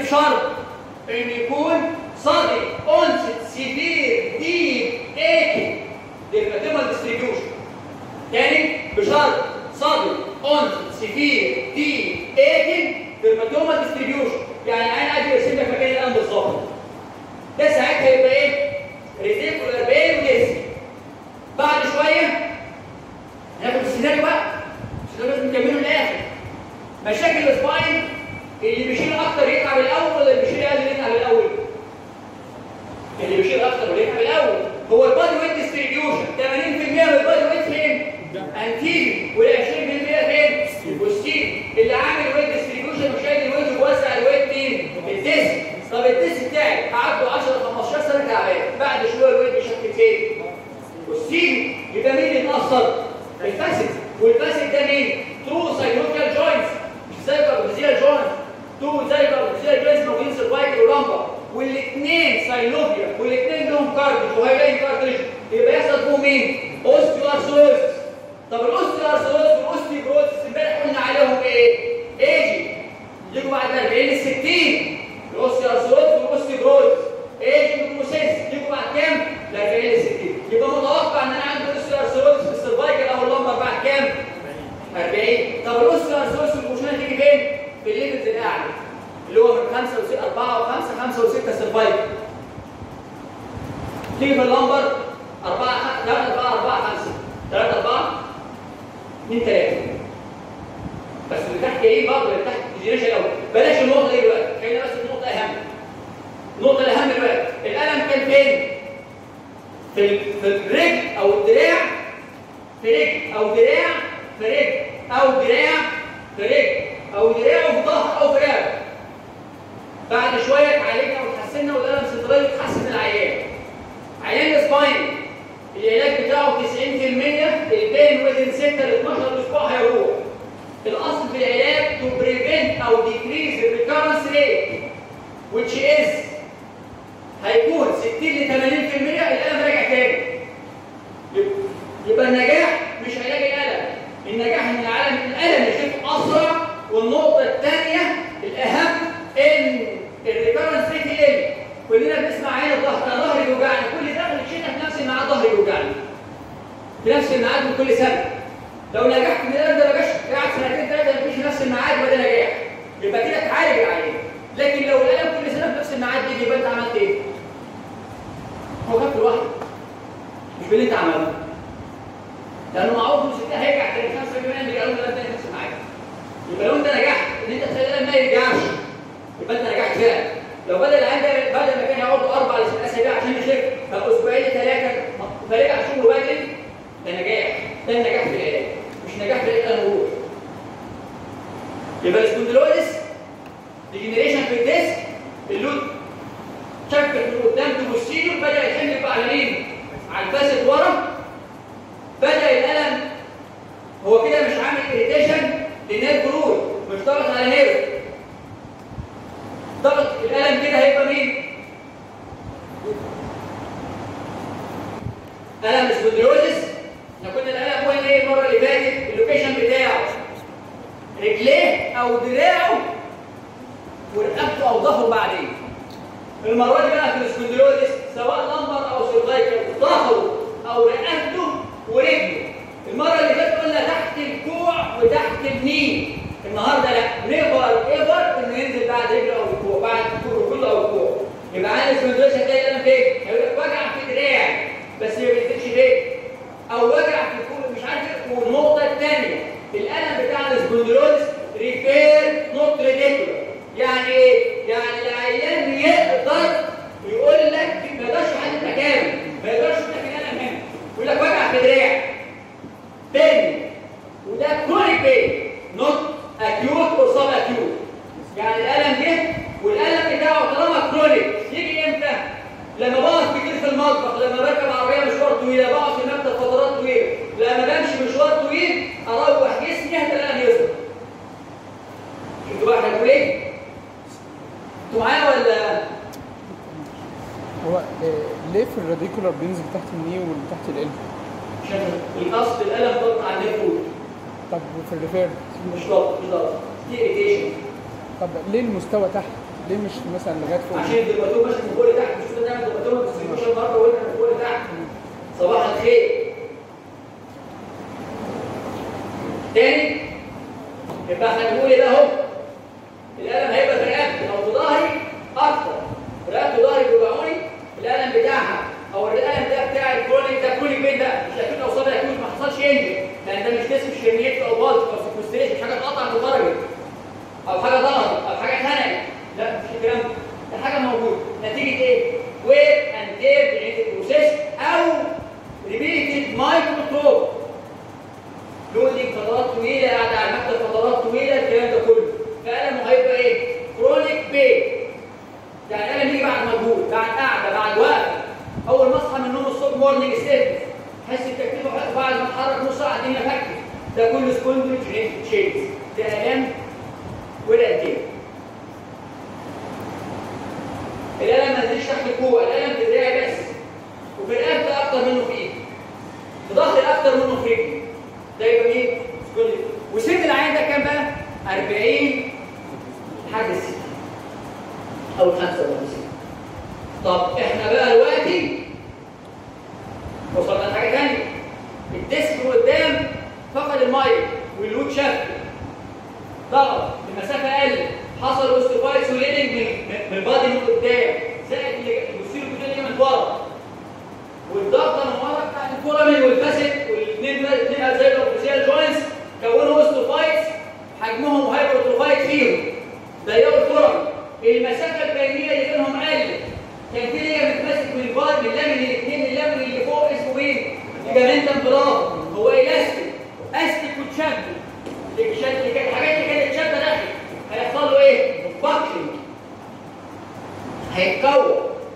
بشرط ان يكون صادق اونست سيفير ديب ايكي ديرماتومال ديستريبيوشن. تاني بشرط صادق اونست سيفير ديب ايكي ديرماتومال ديستريبيوشن، يعني عين قاعد يرسم لك مكان الالم بالظبط. ده ساعتها يبقى ايه؟ ريزيكولار بين وديسك. بعد شويه هناخد السيناريو بقى، السيناريو لازم نكمله للاخر. مشاكل السباين اللي بيشيل اكتر يتعب الاول ولا اللي بيشيل اقل يتعب الاول؟ اللي بيشيل اكتر ويتعب الاول. هو البادي ويت ديستريبيوشن ثمانين بالمية من البادي ويت فين؟ انتيري، وال عشرين بالمية فين؟ بوستيري. اللي عامل ويت ديستريبيوشن وشايل الويت ووسع الويت مين؟ الديسك. طب الديسك بتاعي هعدوا عشرة خمستاشر سنه تعبان، بعد شويه الويت بيشكل فين؟ بوستيري. يبقى مين اللي اتاثر؟ الفاسد. والفاسد ده مين؟ ترو ساينوفيال جوينتس، مش زي البروزيال جوينتس. تو زي البروزيال جوينتس موجودين سيرفايكل ولامبر، والاثنين ساينوفيال والاثنين لهم كارتج وهيلاقي كارتج، يبقى يحصل فيهم مين؟ اوستيوارثروزس. طب الاوستيوارثروزس والاوستيوبروزس امبارح قلنا عليهم ايه؟ ايجي. يجوا بعد أربعين ل ستين. الاوستيوارثروزس والاوستيوبروزس ايجي بروسيس يجوا بعد كام؟ ل أربعين ل ستين. يبقى متوقع ان انا عندي اوستيوارثروزس في السيرفايكل او اللامبر بعد كام؟ أربعين. طب الاوستيوارثروزس والبروشنه تيجي فين؟ في الليفلز الاعلى اللي هو من خمسة وستة أربعة وخمسة خمسة وستة سيرفايكل. تيجي في اللمبر أربعة ثلاثة أربعة أربعة خمسة ثلاثة أربعة اثنين ثلاثة. بس اللي تحت ايه برضه اللي تحت الجينيشن الاول. بلاش النقطة دي دلوقتي، خلينا بس النقطة أهم. النقطة الأهم دلوقتي، الألم كان فين؟ في في الرجل أو الدراع، في رجل أو دراع، في رجل أو دراع، في رجل أو دراع وفي ظهر أو في رقبة. بعد شوية اتعالجنا وتحسنا والألم سنترالي اتحسن العيان. عيان السباين العلاج بتاعه تسعين بالمية البين ويزن ستة ل اتناشر أسبوع هيروح. الأصل في العلاج to prevent أو decrease the recurrence rate which is هيكون ستين ل ثمانين بالمية الألم راجع تاني. يبقى النجاح مش علاج الألم، النجاح ان العالم الألم يخف أسرع. والنقطة الثانية الأهم إن الريكورنس ريت يقل. كلنا بنسمع عين الظهر، أنا ظهري بيوجعني، كل دخل الشتاء في نفس الميعاد ظهري بيوجعني. في نفس الميعاد من كل سنة. لو نجحت من الألم ده ما جاش قاعد سنتين ثلاثة مفيش في نفس الميعاد يبقى ده نجاح. يبقى كده تعالج العين. لكن لو الألم كل سنة في نفس الميعاد دي يبقى أنت عملت إيه؟ هو خف لوحده. مش باللي أنت عملته. لأنه معروف إن الستة هيرجع تاني خمسة بالمية من الألم ده تاني نفس الميعاد. يبقى لو أنت نجحت إن أنت تخلي الألم ما يرجعش يبقى أنت نجحت فعلا. لو بدل العين ده بدل ما كان يقعد أربع لست أسابيع عشان يخف بقى أسبوعين لثلاثة فرجع شغله بدري، ده نجاح. ده النجاح في العلاج، مش نجاح في العلاج الوروح. يبقى السبونديلوزيس ديجنريشن في الديسك، اللود شكك من قدام توستيريور بدأ يحمل بقى على مين؟ على الفاسد ورا. بدأ الألم هو كده مش عامل إريتيشن لنيرف رول، مش ضغط على نيرف. ضغط الألم كده هيبقى مين؟ ألم سبونديلوزيس. احنا كنا الألم قلنا إيه المرة اللي فاتت؟ اللوكيشن بتاعه رجليه أو دراعه ورقبته أو ظهره بعدين. المرة دي بقى في السبونديلوزيس سواء لمبر أو سيرفايكال ظهره أو رقبته ورجله. المرة اللي فاتت قلنا تحت الكوع وتحت النين. النهارده لا، نيفر ايفر انه ينزل بعد رجله او الكوع، بعد الكوع او الكوع. يبقى عندي سبونديلوزيس هتلاقي الالم فين؟ هيقول لك وجع في دراعي بس ما بينزلش فين؟ او وجع في الكوع مش عارف ايه. والنقطة الثانية الالم بتاع السبونديلوزيس ريفير نوت ريديكولار. يعني ايه؟ يعني العيان يقدر يقول لك ما يقدرش يحدد مكانه، ما يقدرش يقول لك الالم هنا. يقول لك وجع في دراعي. بين وده كرونيك بين نوت اكيوت اور سب اكيوت. يعني الالم جه والالم بتاعه طالما كرونيك يجي امتى؟ لما بقف كتير في المطبخ، لما بركب عربيه مشوار طويل، بقعد في المكتب فترات طويله، لما بمشي مشوار طويل اروح جسمي هذا الالم يظهر. شفتوا بقى احنا بنقول ايه؟ انتوا معايا ولا؟ هو ليه في الراديكولار بينزل تحت الني وتحت القلب؟ عشان الاصل الالم ضغط على النيرف. طب في الريفير؟ مش ضغط، مش ضغط، دي اريتيشن. طب ليه المستوى تحت؟ ليه مش مثلا لغايه فوق؟ عشان الدباتوم ماشي من فوق لتحت، مش كده نعمل دباتوم ديستريبيوشن مره وقلنا من فوق لتحت. صباح الخير. تاني يبقى احنا بنقول ايه ده اهو؟ القلم هيبقى في رقبتي او في ظهري اكتر. رقبتي وظهري بيوجعوني، القلم بتاعها او القلم ده بتاع الكرونيك ده كرونيك بين ده مش اكيد لو صابع اكيد ما حصلش انجن، لان ده مش جسم شرنيت او بالز او سكوستريشن، مش حاجه اتقطعت وخرجت او حاجه ضغطت او حاجه اتخنقت، لا مش الكلام ده. ده حاجه موجوده نتيجه ايه؟ ويت اند تير جينيتيك بروسيس او ريبيتد مايكروتروب. لودنج فترات طويله، قاعده على المكتب فترات طويله، الكلام ده كله. فقلمه هيبقى ايه؟ كرونيك بين. يعني القلم يجي بعد مجهود، بعد قعده، بعد وقفه. اول ما اصحى من النوم الصبح مورنينج ستيفنس، احس بتكتيف وحس بعد ما اتحرك نص ساعه الدنيا فكت. ده كله سبوندل جينيتيك تشينز. ده الام والانتين. القلم ما نزلش تحت الكوع، القلم في دراعي بس. وفي رقبتي اكتر منه في ايدي. في ظهري اكتر منه في رجلي. ده يبقى ايه؟ سبوندل. وسن العين ده كام بقى؟ أربعين لحد ستين او خمسة وخمسين. طب احنا بقى دلوقتي وصلنا لحاجه ثانيه. الديسك قدام فقد الميه واللود شافت، ضغط، المسافه قلت، حصل اوستيفايتس وليدنج من البادي من قدام، زائد البوستيريو كوتينيوم من ورا، والضغط من ورا بتاعت الفورامين والفاسد والاثنين الاثنين ازاي الاوفيسيال جوينتس كونوا اوستيفايتس حجمهم هايبرتروفايت فيهم، ضيقوا الفورامين، المسافه البينيه اللي بينهم قلت. كان في ليا متمسك من البار من اللامين الاثنين، اللامين اللي فوق اسمه مين؟ ليجامنتم برافو، هو الاستيك، استيك وتشد. الشد كانت الحاجات اللي كانت شاده داخل هيحصل له ايه؟ باكلينج. هيتكون.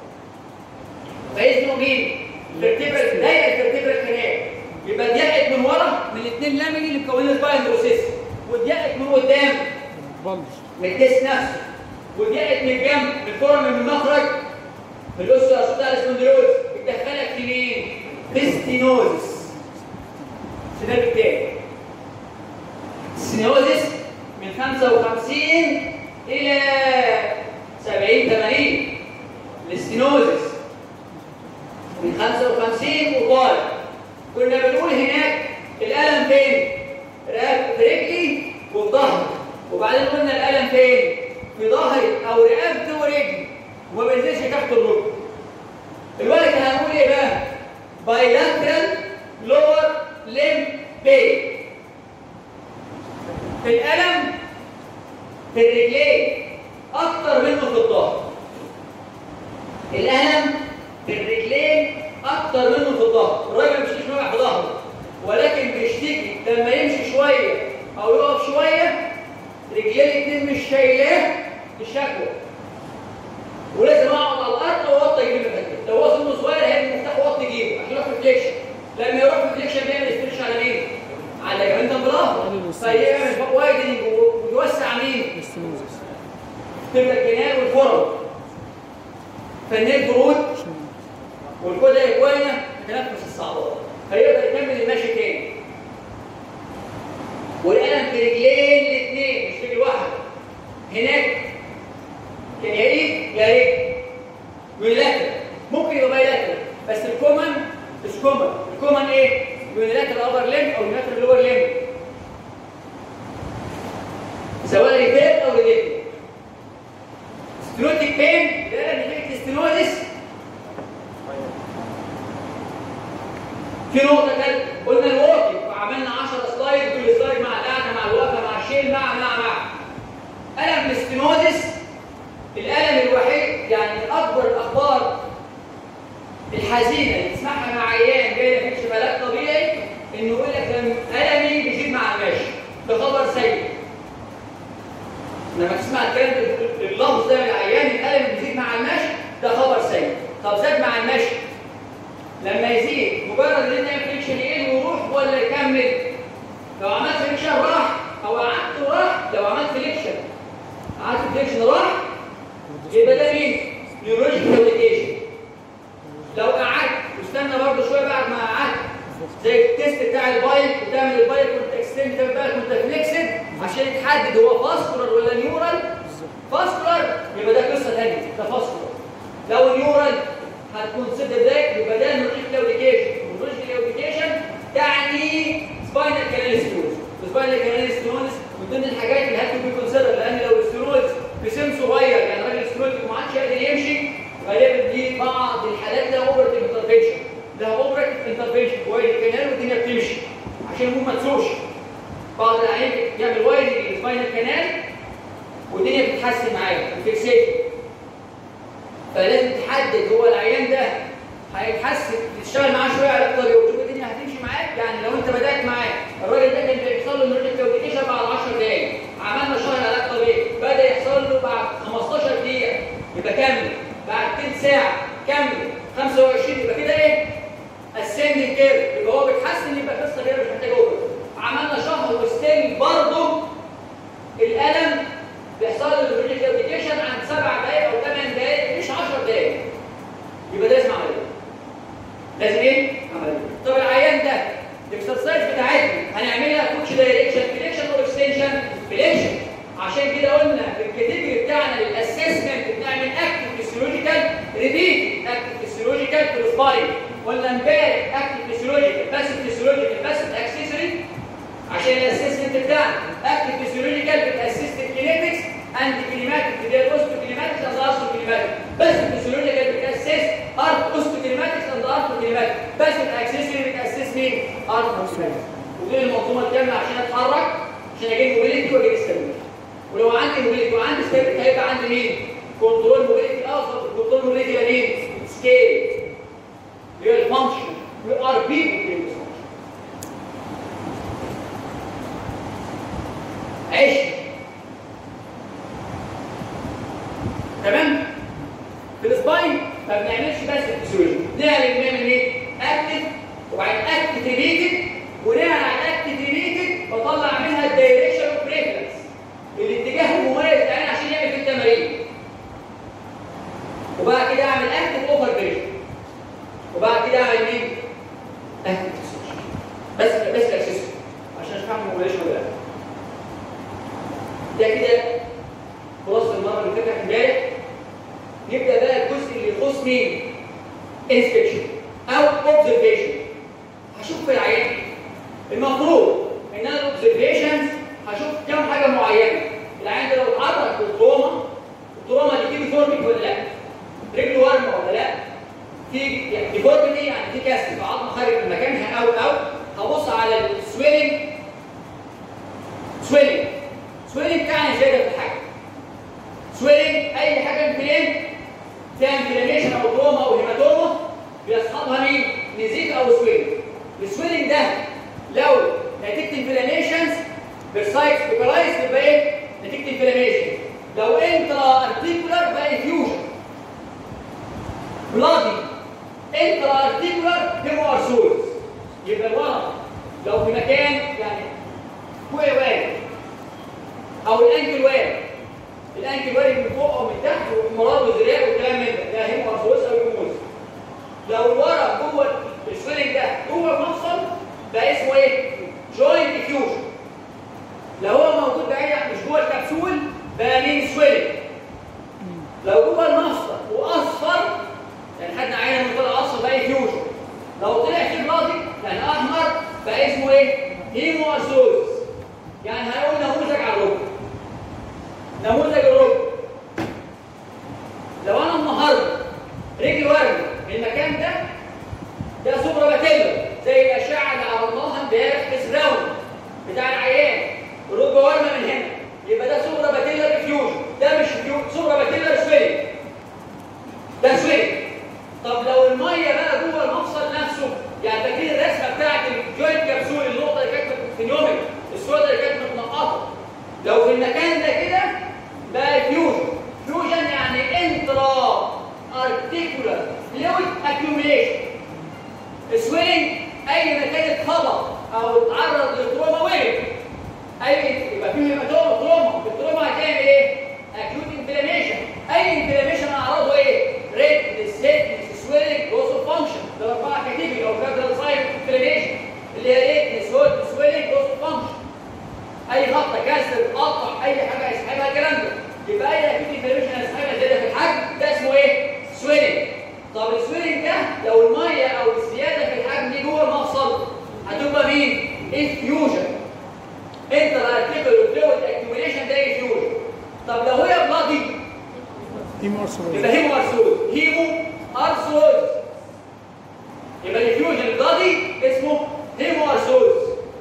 فاسمه مين؟ الفرتبرال، ضيق الفرتبرال كانال. يبقى اتضيقت من ورا من الاثنين لامين اللي مكونين السباين بروسيس، واتضيقت من قدام من الديس نفسه، واتضيقت من الجنب من الفورامين من المخرج في الأسرة بتاع الاسبونديلوز. بتدخلك في مين؟ بستينوزس. السبب التاني السينوزس من خمسة وخمسين إلى سبعين ثمانين. الاستينوزس من خمسة وخمسين وطالع. كنا بنقول هناك الألم فين؟ في رجلي وفي ظهري، وبعدين قلنا الألم فين؟ في ظهري أو رقبتي ورجلي، وما بينزلش تحت الركبه. دلوقتي هنقول ايه بقى؟ بايلاترال لور ليمب بين. الالم في الرجلين اكتر منه في الظهر. الالم في الرجلين اكتر منه في الظهر. الراجل ما بيشتكيش وجع في ظهره، ولكن بيشتكي لما يمشي شويه او يقف شويه رجليه الاثنين مش شايلاه الشكوى، ولازم اقعد على الارض واوطي جيبي كده. لو هو سنه صغير هيبقى مفتاح واطي جيبه عشان يروح ريفليكشن. لما يروح ريفليكشن بيعمل استريتش على مين؟ على جبهه برافو، فيعمل وايدنج ويوسع مين؟ تبقى الجنان والفرد. فالنيل برود والكودا يكوينه تنفس الصعوبات، فيقدر يكمل المشي تاني. والقلم في رجلين الاثنين مش رجل واحده. هناك كان يا ايد يا رجل يونيلاترال، ممكن يبقى بايلاترال، بس الكومن مش كومن. الكومن ايه؟ يونيلاترال ابر ليم او يونيلاترال لور ليم، سواء ريفيرد او ريليتد. ستينوتيك بين ده نتيجه ستينوزس. في نقطه ثالثه قلنا الوركينج، وعملنا عشرة سلايد، كل سلايد مع القعده مع الوقفه مع الشيل مع مع مع الم الستينوزس. الألم الوحيد يعني أكبر الأخبار الحزينة اللي تسمعها مع عيان جاي لك يكشف علاج طبيعي إنه يقول لك ألمي بيزيد مع المشي، ده خبر سيء. لما تسمع الكلام اللفظ ده من العيان الألم بيزيد مع المشي ده خبر سيء. طب زاد مع المشي لما يزيد مجرد إن أنت فليكشن يقل ويروح ولا يكمل؟ لو عملت فليكشن راح، أو قعدت وراح. لو عملت فليكشن قعدت فليكشن راح، يبقى ده مين؟ نيورولوجيكال كوميونيكيشن. لو قعدت واستنى برضه شويه بعد ما قعدت زي التيست بتاع البايك، وتعمل البايك وانت اكستند تعمل بالك وانت فليكسد عشان يتحدد هو فاسكولار ولا نيورال. فاسكولار يبقى ده سباينال كانال ستينوز. السباينال كانال ستينوز من ضمن الحاجات اللي هتكون بيكونسيدر، لان لو الستينوز بسن صغير يعني راجل ستينوز ما عادش قادر يمشي، غالبا دي بعض الحالات لها اوبرتيف انترفنشن، لها اوبرتيف انترفنشن وايد الكانال والدنيا بتمشي عشان هم ما تسوش. بعض العيان يعمل وايد السباينال كانال والدنيا بتتحسن معاه الفيكسيشن. فلازم تحدد هو العيان ده هيتحسن، تشتغل معاه شويه علاج طبيعي وتشوف الدنيا هتمشي معاك. يعني لو انت بدات معاه الراجل ده كان بيحصل له نيورال كاوتيكيشن بعد عشر دقائق، عملنا شهر علاج طبيعي، بدا يحصل له بعد خمستاشر دقيقه، يبقى كمل. بعد تلت ساعه كمل، خمسة وعشرين، يبقى كده ايه؟ اسندنج كيرف، يبقى هو بيتحسن، يبقى قصه كده مش محتاج اوبر. عملنا شهر وستيل برضه الالم بيحصل له نيورال كاوتيكيشن عند سبع دقائق او ثمان دقائق مش عشر دقائق، يبقى ده اسمه عمليه. لازم ايه؟ عمليه. طب العيان ده الاكسرسايز بتاعتنا هنعملها كوتش دايركشن فليكشن او اكستنشن فليكشن. عشان كده قلنا في الكاتيجوري بتاعنا للاسسمنت بنعمل اكتف فيسيولوجيكال ريبيت، اكتف فيسيولوجيكال في السباين. قلنا امبارح اكتف فيسيولوجيكال باسف فيسيولوجيكال باسف اكسسوري. عشان الاسسمنت بتاعنا اكتف فيسيولوجيكال بتاسست الكينيتكس اند كليماتيك اللي هي الاوستو كليماتكس اند ارثو كليماتيك، بس الفيسيولوجيكال بتاسس ارث اوستو كليماتكس اند ارثو كليماتيك، بس الاكسسوري بتاسس مين؟ ارثو كليماتيك. ودي المنظومه الكامله عشان اتحرك، عشان اجيب موبيليتي واجيب ستابيليتي. ولو عندي موبيليتي وعندي ستابيليتي هيبقى عندي مين؟ كنترول موبيليتي الاوسط. الكنترول موبيليتي ده مين؟ سكيل اللي هي الفانكشن والار بي عيش. تمام؟ في السباين ما بنعملش بس الفسيولوجي، نعمل بنعمل ايه؟ اكتف وبعدين اكتف ريليتد، ونعمل على الاكتف ريليتد بطلع منها الدايركشن اوف بريفرنس، الاتجاه المميز بتاعنا عشان نعمل في التمارين. وبعد كده اعمل اكتف اوفر بريشن، وبعد كده اعمل مين؟ اكتف فسيولوجي. بس بس الاكسسوري عشان اشرح لكم ولا لا. ده كده خلاص المره اللي فاتت امبارح. نبدا بقى الجزء اللي يخص مين؟ انسبكشن او اوبزرفيشن. هشوف في العيان المفروض ان انا الاوبزرفيشنز هشوف كام حاجه معينه. العيان ده لو اتعرض للتروما، التروما دي فيه ديفورميتي ولا لا؟ رجله ورمه ولا لا؟ في يعني ديفورميتي يعني في كسر في عظمه خارج من مكانها او او هبص على السويلنج. سويلنج سويلنج بتاعنا زياده في الحجم. سويلنج اي حاجه انفلام فيها انفلاميشن او تروما او هيماتوما بيصحبها مين؟ نزيف او سويلنج. السويلنج ده لو نتيجه انفلاميشنز بيرسايتس بيكرايز يبقى ايه؟ نتيجه انفلاميشن. لو انترا ارتيكولار بقى انفيوجن. بلادي انترا ارتيكولار هيمو ارثروز، يبقى الورم لو في مكان يعني فوق وارد او الانكل وارد، الانكل وارد من فوق او من تحت ومراد وزراع والكلام من ده، ده هيمو ارثروز او هيموز. لو الورم جوه السويلنج ده جوه المفصل بقى اسمه ايه؟ جوينت افيوجن. لو هو موجود بعيد مش جوه الكبسول بقى مين؟ سويلنج. لو جوه المفصل واصفر يعني خدنا عينه من طلع اصفر بقى افيوجن. لو طلع في بلادي يعني احمر بقى اسمه ايه؟ هيمو ارثروز. يعني هنقول نموذج على الركبه. نموذج الركبه لو انا النهارده رجلي ورمه المكان ده ده سوبرا باتيلا زي الاشعه اللي عرضناها امبارح في الراوند بتاع العيان، الركبه ورمه من هنا يبقى ده سوبرا باتيلا افيوجن. ده مش سوبرا باتيلا سويلنج، ده سويلنج. طب لو الميه بقى جوه المفصل نفسه، يعني فاكرين الرسمه بتاعت الجوينت كبسول، النقطه اللي كانت في النيوميك السوداء اللي كانت متنقطه، لو في المكان ده كده بقى فيوجن. فيوجن يعني انترا ارتيكولار فلويد اكيوميليشن. سويلنج اي مكان اتخبط او اتعرض للتروما وقف، اي يبقى فيه هيماتوما تروما. التروما هتعمل ايه؟ اكيوت انفلاميشن. اي انفلاميشن اعراضه ايه؟ ريد سيتنس سويلنج لوس اوف فانكشن. ده اربعه كاتيجوري او كاتيجوري سايت انفلاميشن اللي هي ريد سويلنج لوس اوف فانكشن. اي خبطه كسر قطع اي حاجه هيسحبها الكلام ده، يبقى اي اكيوت انفلاميشن هيسحبها زياده في الحجم ده اسمه ايه؟ سويلنج. طب السويلنج ده لو الميه او الزياده في الحجم دي جوه المفصل هتبقى مين؟ افيوجن. انتر ارتيكولار فلويد اكيوميليشن ده افيوجن. طب لو هي بلادي هيمو ارثروز يبقى هيمو ارثروز. هيمو ارثروز يبقى الافيوجن البلادي اسمه هيمو ارثروز.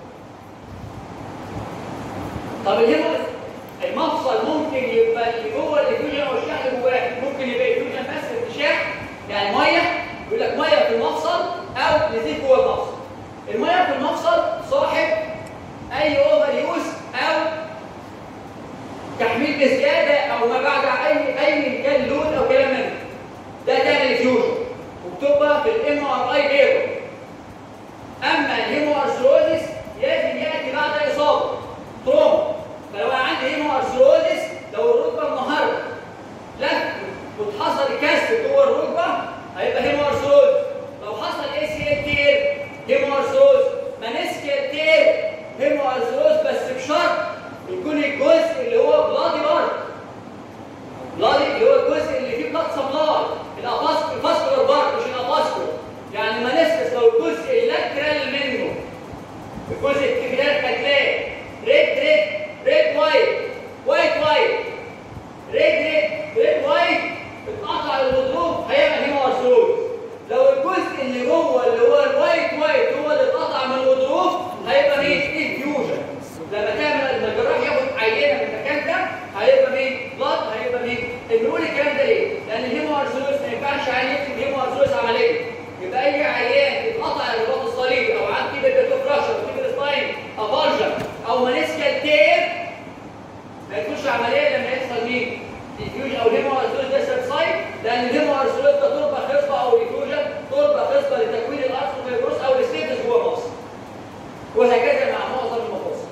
طب الهيمو المفصل ممكن يبقى اللي جوه الافيوجن او الشحم اللي جواه ممكن يبقى افيوجن بس ارتشاح، يعني ميه يقول لك ميه في المفصل او نزيف جوه المفصل. الميه في المفصل صاحب اي اوفر يوز او تحميل بزياده او ما بعد اي اي كان لون او كلام من ده تعمل افيوجن وبتبقى في الام ار اي بيرو. اما الهيمو ارثروزيس لازم ياتي بعد اصابه تروما. فلو انا عندي هيمو ارثروزيس لو الركبه انهارت لف واتحصل كسر جوه الركبه هيبقى هيمو ارثروز. لو حصل اي سي ال تير هيمو ارثروز. منسكيال تير هيمو ارثروز بس بشرط يكون الجزء اللي هو بلادي بارت. بلادي اللي هو الجزء اللي فيه بلاد سبلاي الفاسكولار بارت مش الافاسكولار. يعني منسكس لو الجزء اللاترال منه الجزء الكبير هتلاقي ريد ريد ريد وايت وايت وايت ريد ريد ريد وايت اتقطع الغضروف هيبقى هيمو ارثروز. لو الجزء اللي جوه اللي هو الوايت وايت هو اللي اتقطع من الغضروف هيبقى مين؟ افيوجن. لما تعمل لما الجراح ياخد عينه من المكان ده هيبقى مين؟ بلاد هيبقى مين؟ بنقول الكلام ده ليه؟ لان الهيمو ارثروز ما ينفعش عيان يكتب هيمو ارثروز عمليه. يبقى اي عيان اتقطع الرباط الصليبي او عنده تيبل بيتوفراكشر او تيبل سباين افالجن او منسكال تير ما يكونش عمليه لما يحصل مين؟ الفيوجن او الهيمو ارثروز ده سبسايد. لان الهيمو ارثروز ده تربه خصبه او الفيوجن تربه خصبه لتكوين الارثروفيبروس او الستيتس جوه المفصل. وهكذا مع معظم المفاصل.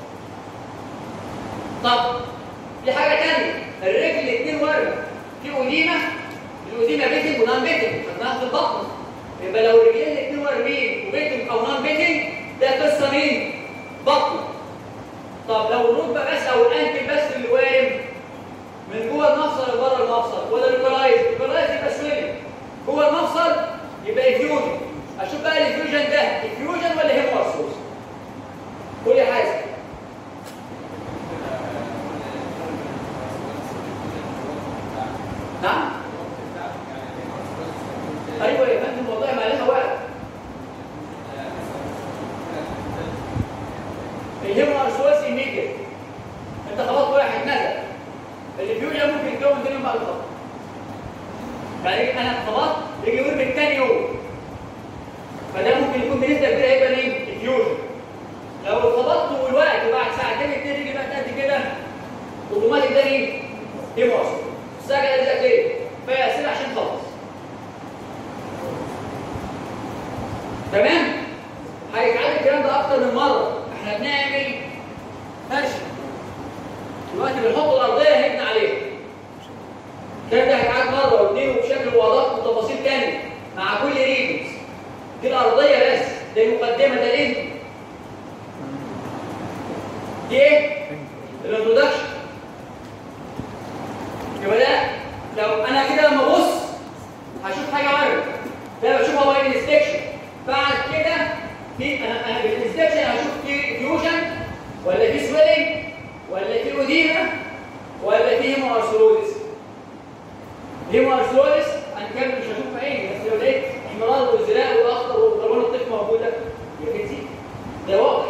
طب في حاجه ثانيه الرجل الاثنين ورم في اوديما الاوديما بيتنج ونان بيتنج خدناها في البطن. يبقى لو الرجلين الاثنين ورمين وبيتنج او نان بيتنج ده قصه مين؟ بطن. طب لو الركبه بس او الانكل بس اللي وارم من جوه المفصل لبره المفصل ولا لوكالايز؟ لوكالايز يبقى سويلنج جوه المفصل يبقى افيوجن. اشوف بقى الافيوجن ده افيوجن ولا هيمو ارثروز؟ قول يا حازم. نعم؟ ايوه يا فندم والله ما لها وقت. الهيمو ارثروز ايميديت انت خلاص واحد نزل الفيوجن ممكن يتكون تاني يوم بعد الخبط. يعني انا اتخبطت رجلي ورمت تاني يوم فده ممكن يكون بنسبه كبيره هيبقى مين؟ الفيوجن. لو اتخبطت والوقت وبعد ساعتين اتنين رجلي بقت قد كده اوتوماتيك ده مين؟ هيمو ارثروز. الساعه كده ازيك ليه؟ كفايه اسئله عشان خلص. تمام؟ هيتعاد الكلام ده اكتر من مره. احنا بنعمل فرشه دلوقتي بنحط الارضيه هنبني عليها. الكلام ده هيتعاد مره واثنين وبشكل واضح وتفاصيل ثانيه مع كل ريدنجز. دي الارضيه بس، دي المقدمه، ده الانت. دي ايه؟ الانترودكشن. يبقى ده لو انا كده لما ابص هشوف حاجه ورا ده بشوفها باي انسبكشن. بعد كده في انا انا بالانسبكشن هشوف في فيوجن ولا في سويلنج ولا في اوديما ولا في هيمو ارثروزيس. هيمو ارثروزيس هنكمل مش هشوف في عيني بس لو لقيت احمرار وازرق واخضر والوان الطيف موجوده يبقى كده ده واضح.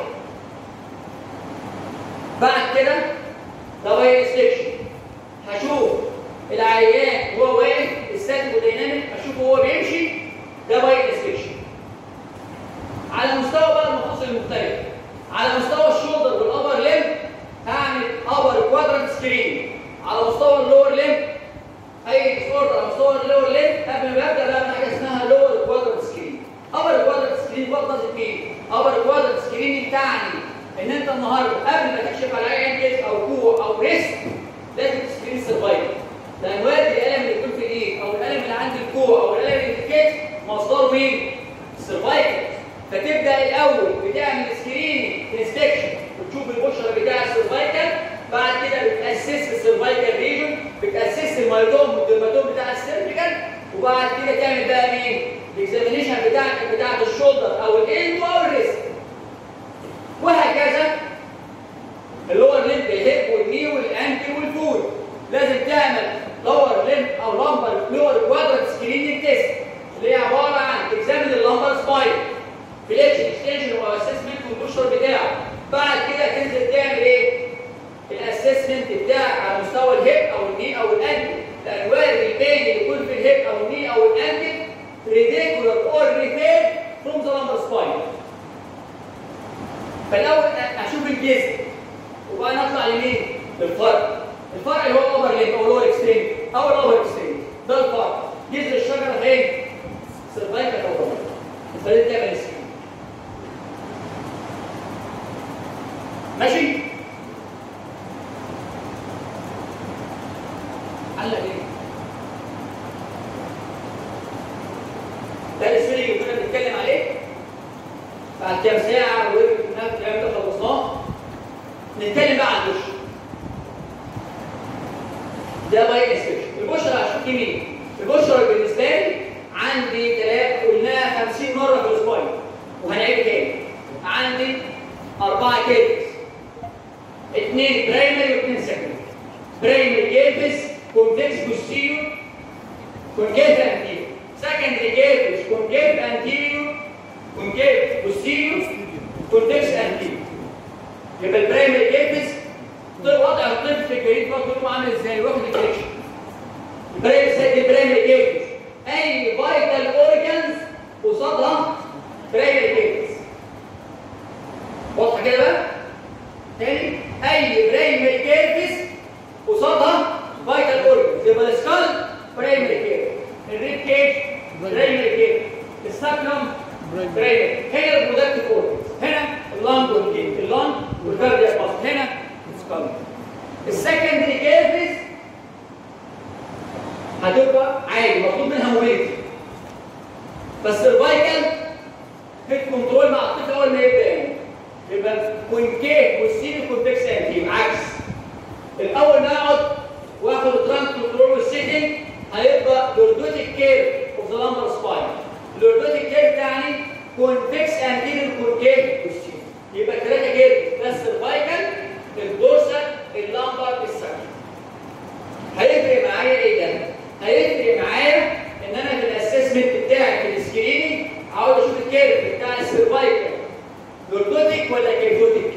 بعد كده ده باي انسبكشن هشوف العيان وهو واقف الستاتيك وديناميك اشوفه وهو بيمشي ده باي انسبكشن. على مستوى بقى المفاصل المختلفه على مستوى الشولدر والابر ليم هعمل ابر كوادرانت سكرين. على مستوى اللور ليم اي ديسوردر على مستوى اللور ليم قبل ما ابدا بعمل حاجه اسمها لور كوادرانت سكرين. ابر كوادرانت سكرين وات داز ات مين؟ ابر كوادرانت سكرين تعني ان انت النهارده قبل ما تكشف على اي انكل او كوع او ريست لازم تسكرين السرفايفل. لان وارد الالم اللي يكون في الايد او الالم اللي عند الكوع او الالم اللي في الكتف مصدره مين؟ السرفايفل. فتبدا الاول بتعمل سكريننج انسبكشن وتشوف البشره بتاع السرفايكل. بعد كده بتاسس السرفايكل ريجن، بتاسس المايتوم والدرماتوم بتاع السيرفيكال. وبعد كده تعمل بقى مين؟ الاكزامينيشن بتاعتك بتاعت الشولدر او الالبو او الريست وهكذا. الجسم وبقى نطلع يمين للفرع. الفرع اللي هو الاوبر ليمب او اللور اكستريم او الاوبر اكستريم ده الفرع. جذر الشجره فين؟ سيرفايكال او ضمير. فدي تعمل سكين. ماشي؟ علق ايه؟ ده السفيري اللي كنا بنتكلم عليه بعد كام ساعه والكلام ده خلصناه. نتكلم بقى عن البشر. ده باي انسبكشن. البشر هشوف مين؟ البشر بالنسبه لي عندي ثلاثه قلناها خمسين مره في الاسبوع وهنعيد تاني. عندي اربعه كيرفز اثنين برايمري واثنين سكندري. برايمري كيرفز كونفكس بوستيريور كونكيف انتيريور. سكندري كيرفز كونكيف انتيريور كونكيف بوستيريور كونفكس انتيريور. يبقى البرايمري كيرفز ده وضع الطفل في الجريد برضه عامل ازاي؟ واخد الكريكشن. البرايمري كيرفز اي فايتال اورجانز قصادها برايمري كيرفز. واضحه كده بقى؟ تاني اي برايمري كيرفز قصادها فايتال اورجانز. يبقى السكال برايمري كيرف، الريب كيج برايمري كيرف، الساكنم برايمري. هنا البرودكتيف اورجانز، هنا اللانج والكيج، اللانج والكاردياك ماسل، هنا السكال. السكندري كيرفز هتبقى عادي مطلوب منها موبيليتي بس الفايكال هيد كنترول مع الطفل اول ما يبدا يعني. يبقى كونكيف والسيري كونتكس انتيم عكس. الاول ما اقعد واخد الترانك كنترول والسيتنج هيبقى لوردوتيك كيرف اوف ذا لامبر سباين. اللوردوتيك كيرف يعني كونتكس انتيم كونكيف والسيري. يبقى ثلاثه كيرف بس الفايكال الدورسال اللامبر السكند. هيفرق معايا ايه ده؟ هيفرق معايا ان انا في الاسسمنت بتاعي في السكريننج عاوز اشوف الكيرف بتاع السيرفايكال لوردوتيك ولا كيفوتيك.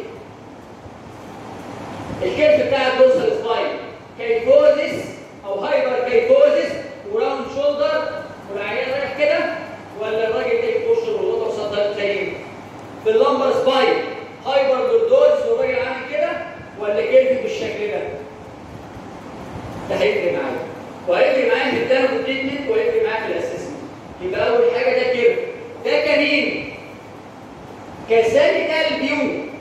الكيرف بتاع الدورسال سباين كيفوزيس او هايبر كيفوزيس وراوند شولدر والعيان رايح كده ولا الراجل ده يخش بالوضع وصدر سليم. في اللامبر سباين هايبر لوردوزيس والراجل عامل كده ولا كيرف بالشكل ده؟ ده هيفرق معايا وهيفرق معايا في الثيرابي تريتمنت وهيفرق معايا في الاسسمنت. يبقى اول حاجه ده كيرف. ده كمين كساليكال فيو.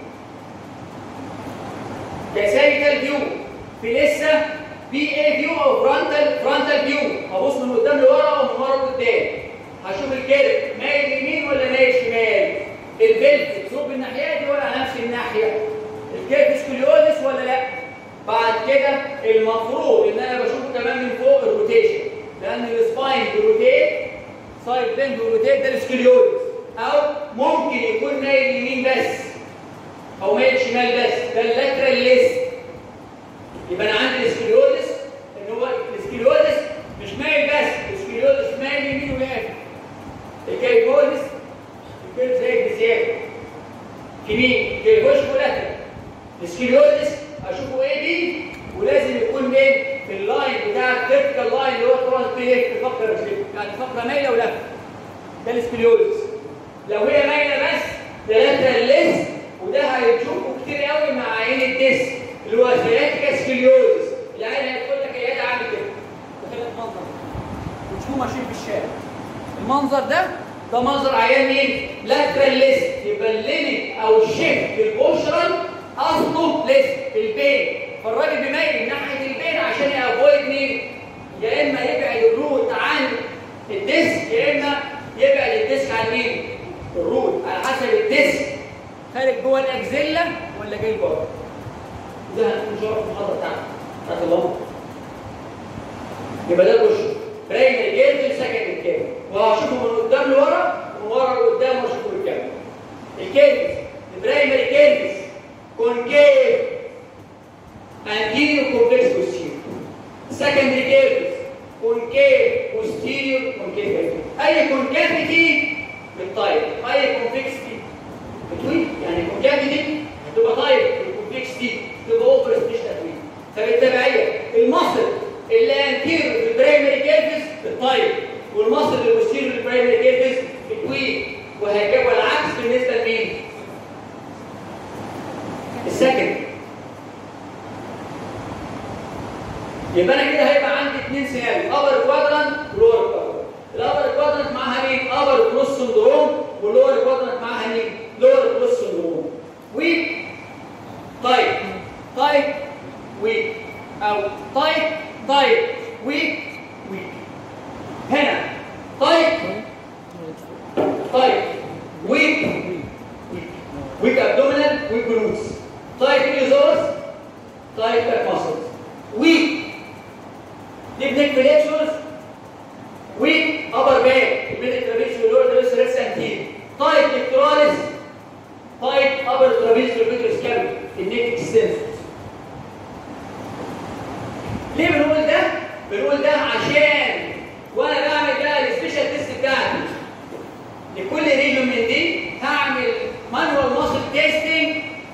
كساليكال فيو في لسه بي اي فيو او فرونتال فرونتال فيو. هبص من قدام لورا او من ورا لقدام. هشوف الكيرف مايل يمين ولا مايل شمال. البلت تصب الناحيه دي ولا على نفس الناحيه. الكيرف سكوليوزيس ولا لا. بعد كده المفروض ان انا بشوفه كمان من فوق الروتيشن لان السباين بيروتيت سايد بين بيروتيت ده السكوليوزيس او ممكن يكون مايل يمين بس او مايل شمال بس ده اللاترال ليست. يبقى انا عندي السكوليوزيس ان هو السكوليوزيس مش مايل بس السكوليوزيس مايل يمين ويمين. الكيفوزيس الكيرف زي بزياده يمين كيفوش ولاترال. السكوليوزيس اشوفه ايه دي ولازم يكون مين في اللاين بتاع الفيرتيكال لاين اللي هو تراس بي في فقره رجليه يعني فقره مايله ولفه. ده السكوليوزيس. لو هي مايله بس ثلاثه الليس وده هيشوفه كتير قوي مع عين الديسك اللي هو سياتيكا سكوليوزيس. العين هيقول لك العياده عامل كده. تخيل المنظر وتشوفوه ماشيين في الشارع. المنظر ده ده منظر عيان مين؟ لاترال ليست. يبقى الليمت او الشيفت البوشرال اصله لسه البين. فالراجل بيميل ناحيه البين عشان يافويد مين؟ يا اما يبعد الروت عن الديسك يا اما يبعد الديسك عن مين؟ الروت على حسب الديسك خارج جوه الاكزيلا ولا جاي بره. ده هنكون شرح المحاضره بتاعتنا بتاعت اللمبر. يبقى ده البوشر برايمري كيرف سكندري كيرف وهشوفه من قدام لورا ومن ورا لقدام واشوفه بالكامل. الكيرف البرايمري كيرف كونكيف anterior convex posterior. secondary curves concave posterior concave. اي concavity بالطيب اي convexity بتوين يعني concavity هتبقى طيب والconvexity تبقى اوفر ستيشن اتوين. فبالتبعيه المصل اللي anterior في البرايمري كيرفز بالطيب والمصل اللي posterior في البرايمري كيرفز بتوين وهكذا. والعكس بالنسبه لمين؟ السكند. يبقى انا كده هيبقى عندي اثنين سيناريو، ابر كوادرانت ولور كوادرانت. الابر كوادرانت معاها مين؟ ابر كروس سندروم، واللور كوادرانت معاها مين؟ لور كروس سندروم. ويك تايت تايت ويك، او تايت تايت ويك ويك. هنا تايت تايت ويك ويك ويك ابدومينال ويك جلوتس. تايت ايزورس تايت باك ماسلز. ويك ديب نيك فليكسورز. ويك ابر باك الميدل ترابيزيوس واللور ترابيزيوس ريكس انتير. تايت نكتوراليس تايت ابر ترابيزيوس والفيتريس كابل النيك اكستنسورز. ليه بنقول ده؟ بنقول ده عشان وانا بعمل بقى السبيشال تيست بتاعتي لكل ريجن من دي هعمل مانوال ماسل تيستنج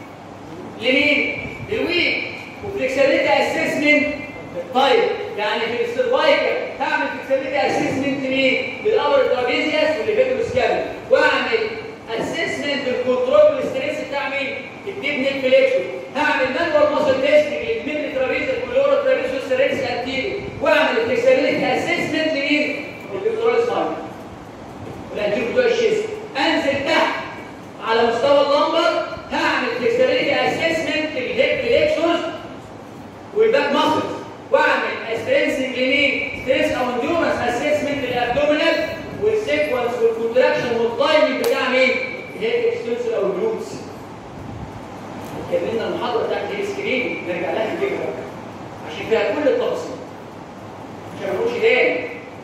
لمين؟ للويك وفليكسبيليتي اسسمنت. طيب يعني في السيرفايكال هعمل فليكسبيليتي اسسمنت لمين؟ للابر ترابيزيوس والفيتريس كابل، واعمل اسسمنت بالكنترول ستريس بتاع مين؟ الديب نيك فليكسور. هعمل مانوال ماسل تيستنج للميدل ترابيزيوس واللور ترابيزيوس ريكس انتيريور، واعمل فليكسبيليتي اسسمنت لمين؟ الفيترال سباين والانتيريور بتوع الشيست. انزل تحت على مستوى اللمبر هعمل فليكسبيليتي اسسمنت للهيب فليكسورز والباك ماسلز، واعمل اسبرنسنج لمين؟ ستريس او انديورنس اسسمنت للابدومينال والسيكونس والكونتراكشن والتايمنج بتاع مين؟ الهيب اكستنسور او الجلوتس. اتكلمنا المحاضره بتاعت السكرين نرجع لها نجيبها بقى عشان فيها كل التفاصيل عشان ما نقولش تاني.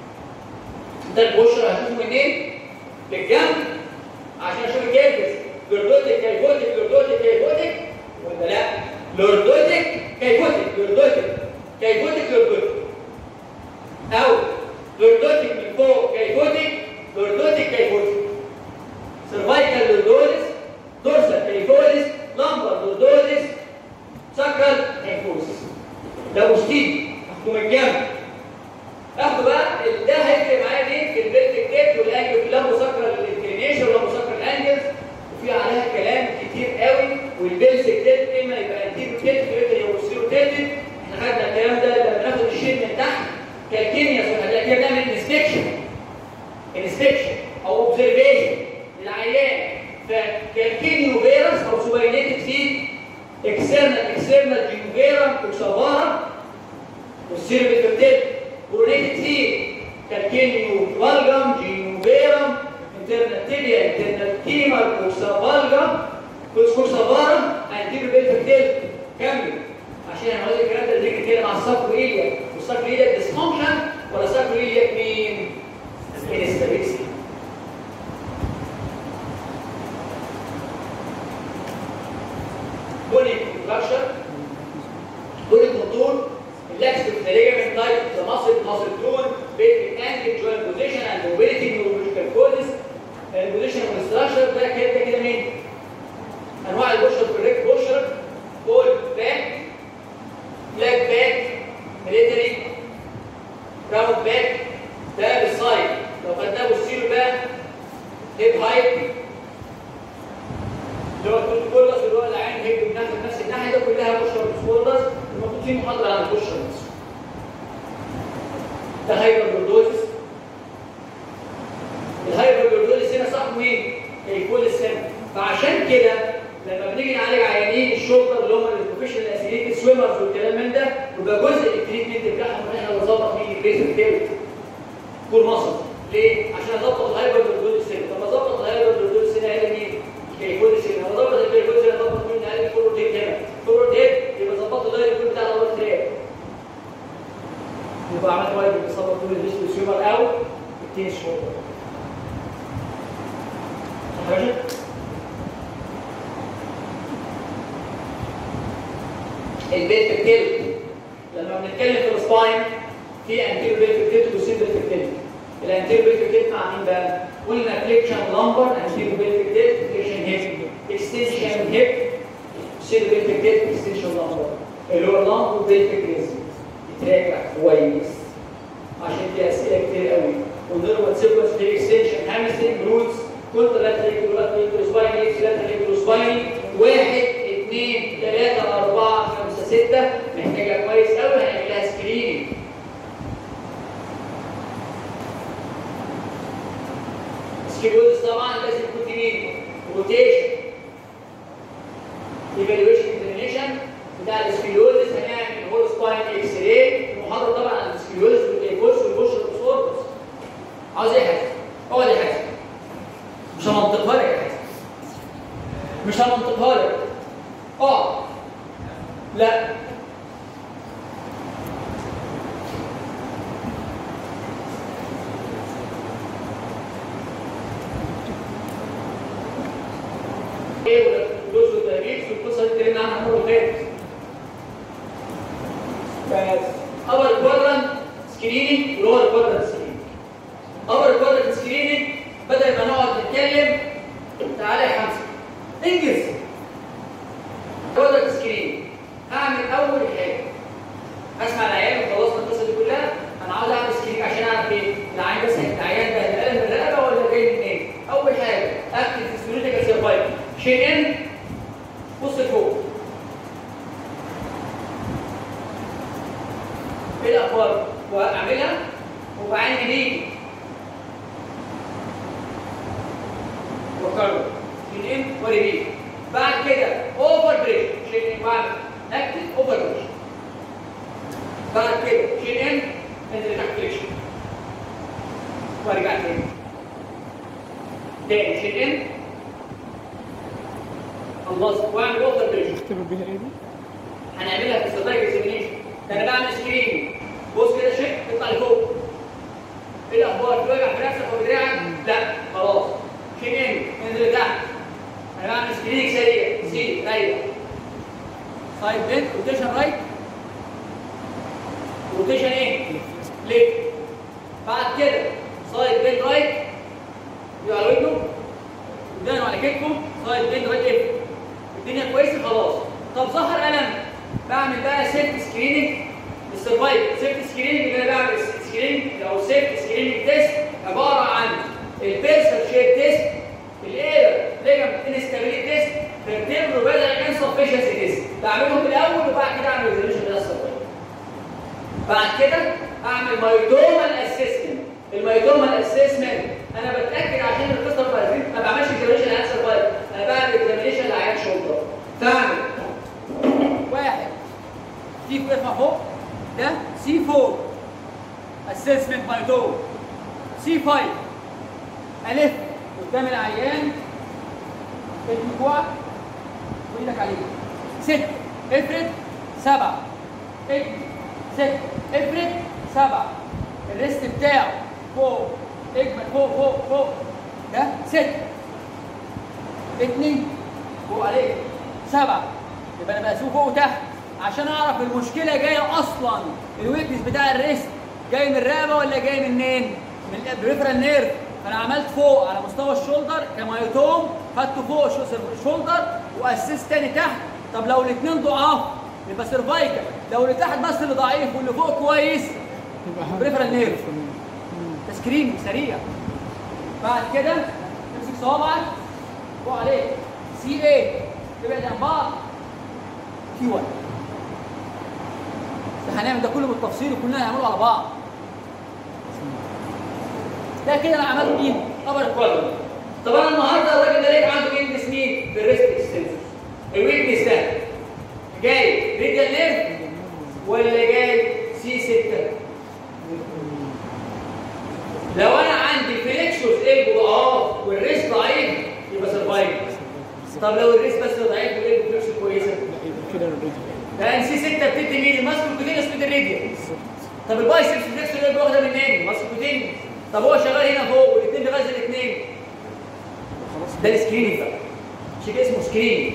ده البشره هشوفه منين؟ بالجنب عشان اشوف الكيرفز. لوردوتيك كايفوتيك لوردوتيك كايفوتيك ولا لا؟ لوردوتيك كايفوتيك لوردوتيك كايفوتيك لوردوتيك، او لوردوتيك من فوق كايفوتيك لوردوتيك كايفوتيك. سيرفايكال لوردوزيس دورسال كايفوزيس لامبر لوردوزيس ساكرال كايفوزيس. ده مستيد اخده من الجنب. اخده بقى ده هيفرق معايا مين؟ في البلتك تيب والانجل لامبو ساكرال انكلينيشن ولامبو ساكرال انجلز، وفي عليها كلام كتير قوي. والبلتك تيب اما يبقى انتيرو تيب يبقى يوصيرو تيب. احنا خدنا الكلام ده لما بناخد الشيت من تحت كالكينياس وحاجات كده بنعمل انسبكشن انسبكشن او اوبزرفيشن للعيان. فكالكينيو فيروس او سوباينيتد فيد اكسترنال اكسترنال جينوفيرا وكسافارا والسيربيتوتيب كورونيتد فيد كالكينيو فالجم جينوفيرا انترنال تيبيا انترنال تيمر كوكسافالجم كوكسافارا انتيرو بيتوتيب. كمل عشان انا هقول الكلام ده اللي كده مع الساكرو ايليا. والساكرو ايليا ديسفانكشن ولا ساكرو ايليا مين؟ انستابيليتي. بونيك فراكشر بونيك موتور relax with the ligament type, the muscle, muscle tone, basic angle, joint position and mobility, neurological causes, position and structure. ده كده كده مين؟ انواع البوشر كوريكت بوشر فول باك فلاج باك ميليتري راوند باك. ده بالسايد لو خدناه بالسيرو بقى هيب هايت اللي هو التوت كولس اللي هو العين هيب من نفس الناحيه. ده كلها بوشر سبولدرز. المفروض في محاضره عن البوشر نفسه. ده هايبربوردوزيس. الهايبربوردوزيس هنا صاحبه مين؟ هيكون السن. فعشان كده لما بنيجي نعالج عيانين الشولدر اللي هم البروفيشنال اسيليتد سويمرز والكلام من ده يبقى جزء التريتمنت بتاعهم ان احنا نظبط مين؟ البيزك تيل كور مصر. ليه؟ عشان اظبط الهايبربوردوزيس هنا. طب اظبط الهايبربوردوزيس هنا هنا مين؟ الكيفوزيس هنا. اظبط الكيفوزيس هنا اظبط مين؟ هنا الفورورد هيد هنا. الفورورد هيد يبقى ظبطت الدايركت كود بتاع الاول تراك. يبقى عملت وايد بيظبط كل الريست سويمر او التنس شولدر. صح يا باشا؟ البيت تيل لما بنتكلم في السباين في انتيرو بيت تيل وسيمبل تيل. الانتيرو بيت تيل مع مين بقى؟ قلنا فليكشن لامبر انتيرو بيت تيل فليكشن هيب اكستنشن هيب سيمبل بيت تيل اكستنشن لامبر اللي هو اللامبر بيت تيل يتراجع كويس عشان في اسئله كتير قوي. ونضرب سيكونس في اكستنشن هامسترنج روتس كونترا لاترال لاترال سبايني لاترال سبايني واحد اثنين ستة محتاجة كويس قوي هنعمل لها سكريننج. سكيلوز طبعا لازم يكون في مين؟ روتيشن. ايفالويشن اكزامينيشن بتاع السكيلوزس هنعمل هول سباين اكس راي، المحاضرة طبعا عن السكيلوزس والتيبوس والبوش والبوسوربس. عاوز ايه حاجة؟ اقعد يا حاجة. مش هننطقها لك يا حاجة. مش هننطقها لك. اقعد. لا. ايه والفلوس والتهريج والقصه اللي اتكلمنا عنها المره اللي فاتت. بس ابر كوادرانت سكريننج ولور كوادرانت سكريننج. ابر كوادرانت سكريننج بدل ما نقعد نتكلم تعالى يا حمزه انجز. كوادرانت سكريننج هعمل اول حاجه اسمع العيان وخلصنا القصه دي كلها. انا عاوز اعمل سكريننج عشان اعرف ايه العيان بس العيان ده الالم من الرقبه ولا جاي منين. اول حاجه اكتب فيسيولوجيكال سيرفايفل شيل ان بص لفوق. ايه الاخبار؟ واعملها وبعين جديد وكرر شيل ان وريبيت. بعد كده اوفر بريش شيل ان واعمل اكتب اوفر بريش. بعد كده شيل ان انزل تحت فريكشن وارجع تاني تاني شيل ان خلصت واعمل اوفر بريش. اختبر بيها ايه دي؟ هنعملها في السيرفايكال اكزامينيشن. انا بعمل سكرين بص كده شيك اطلع لفوق. ايه الاخبار؟ في وجع في نفسك او دراعك؟ لا خلاص شيل ان انزل تحت. انا بعمل سكريننج سريع سي رايت سايد بنت روتيشن رايت روتيشن ايه؟ ليفت. بعد كده سايد بنت رايت يقع على ودنه قدامه على كتفه سايد بنت رايت ليفت. الدنيا كويسه خلاص. طب ظهر الم بعمل بقى سيلف سكريننج للسرفايفل. سيلف سكريننج اللي انا بعمل سكريننج او سيلف سكريننج تيست عباره عن البيرسل شيب تيست الاير ليجامنت انستابيليتي تيست فيرتيبرو بدل انسفشنسي تيست. بعملهم الاول وبعد كده اعمل ريزوليوشن للسرفايفل. بعد كده اعمل مايتومال اسسمنت. المايتومال اسسمنت انا بتاكد عشان القصه فاهمين ما بعملش اكزامينشن لعيان سرفايفل، انا بعمل اكزامينشن لعيان شولدر. فاعمل واحد سي فوق ارفع فوق ده سي فور اسسمنت مايتوم. سي فايف الف قدام العيان ادي كوعك وايدك عليه. ست افرد سبعه ادي ست افرد سبعه. الريست بتاعه فوق اجمل فوق فوق فوق ده ست اتنين فوق عليه سبعه. يبقى انا بقسمه فوق وتحت عشان اعرف المشكله جايه اصلا. الويكنس بتاع الريست جاي من الرقبه ولا جاي منين؟ من البريفرال نيرف. فانا عملت فوق على مستوى الشولدر كمايوتوم خدته فوق الشولدر واسست تاني تحت. طب لو الاثنين ضعاف يبقى سيرفايكال. لو اللي تحت بس اللي ضعيف واللي فوق كويس يبقى بريفرال نيرف. تسكرين سريع. بعد كده تمسك صوابعك فوق عليه سي ايه تبعد عن بعض تي واحد. هنعمل ده كله بالتفصيل وكلنا هنعمله على بعض. ده كده انا عملت مين؟ ابر كوادرانت. طب انا النهارده الراجل ده لقيت عنده ويكنس مين؟ في الريست اكستنسور. الويكنس ده جاي ريديال نيرف ولا جاي سي ستة؟ لو انا عندي فليكسوس البو ضعاف والريست ضعيف يبقى سرفايفل. طب لو الريست بس ضعيف والالبو فليكسوس كويسه كده الريديال. ده سي ستة بتدي مين؟ الماسكو كوتينيوس بتدي الريديال. طب البايسبس فليكسوس الالبو واخده منين؟ ماسكو كوتينيوس. طب هو شغال هنا فوق والاثنين بيغذي الاثنين. ده السكريننج بقى. شيء اسمه سكريننج.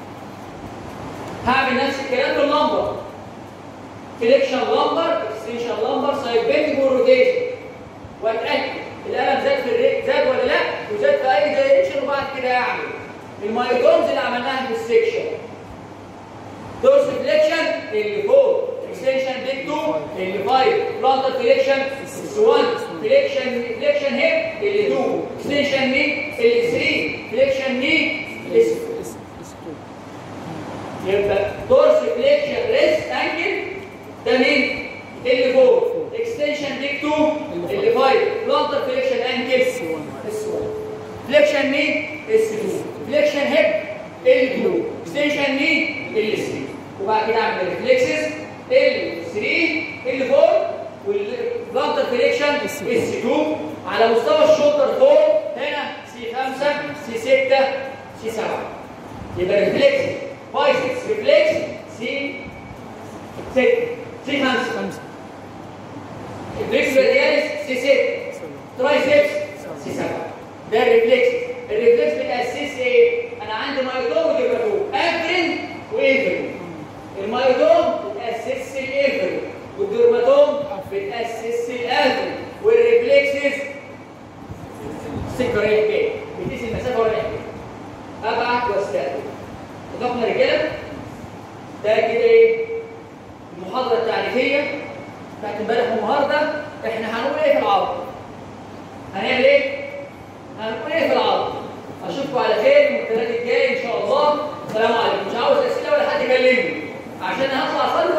هعمل نفس الكلام باللمبر. فليكشن لمبر، اكستنشن لمبر، سايد بيندنج وروتيشن. واتاكد الالم زاد في الريت زاد ولا لا وزاد في اي دايركشن. وبعد كده اعمل المايتومز اللي عملناها في السكشن. دورس فليكشن اللي فوق، اكستنشن بيج اتنين اللي خمسة، بلانتر فليكشن واحد، فليكشن فليكشن هيب اللي اتنين، اكستنشن ني اللي تلاتة، فليكشن ني اللي ستة. يبقى دورس فليكشن ريست انكل ده مين؟ ال فور. اكستنشن ديك تو ال فايف. بلانتر فليكشن انكل اس واحد. فليكشن مين؟ اس تو. فليكشن هيب ال تو. اكستنشن مين؟ ال ثري. وبعد كده اعمل ريفلكسز ال ثري ال فور والبلانتر فليكشن اس تو. على مستوى الشولدر فوق هنا سي خمسة سي ستة سي سبعة. يبقى ريفلكس بايسكس ريفلكس سي ستة سي خمسة. الريكس رادياليس سي ستة. ترايسبس سي سبعة. ده الريفلكس. الريفلكس بتأسس ايه؟ انا عندي مايوتوم وديرماتوم افرين وانفرين. المايوتوم بتأسس الانفرين والديرماتوم بتأسس الافرين والريفلكسز سكه رايح جاي بتقيس المسافه ورايح جاي ابعد واستقبل. اتفقنا يا رجاله؟ ده كده ايه؟ المحاضره التعريفيه بتاعت امبارح والنهارده. احنا هنقول ايه في العرض؟ هنعمل ايه؟ هنقول ايه في العرض؟ اشوفكم على خير يوم الثلاث الجاي ان شاء الله. السلام عليكم. مش عاوز اسئله ولا حد يكلمني عشان انا هطلع اصلي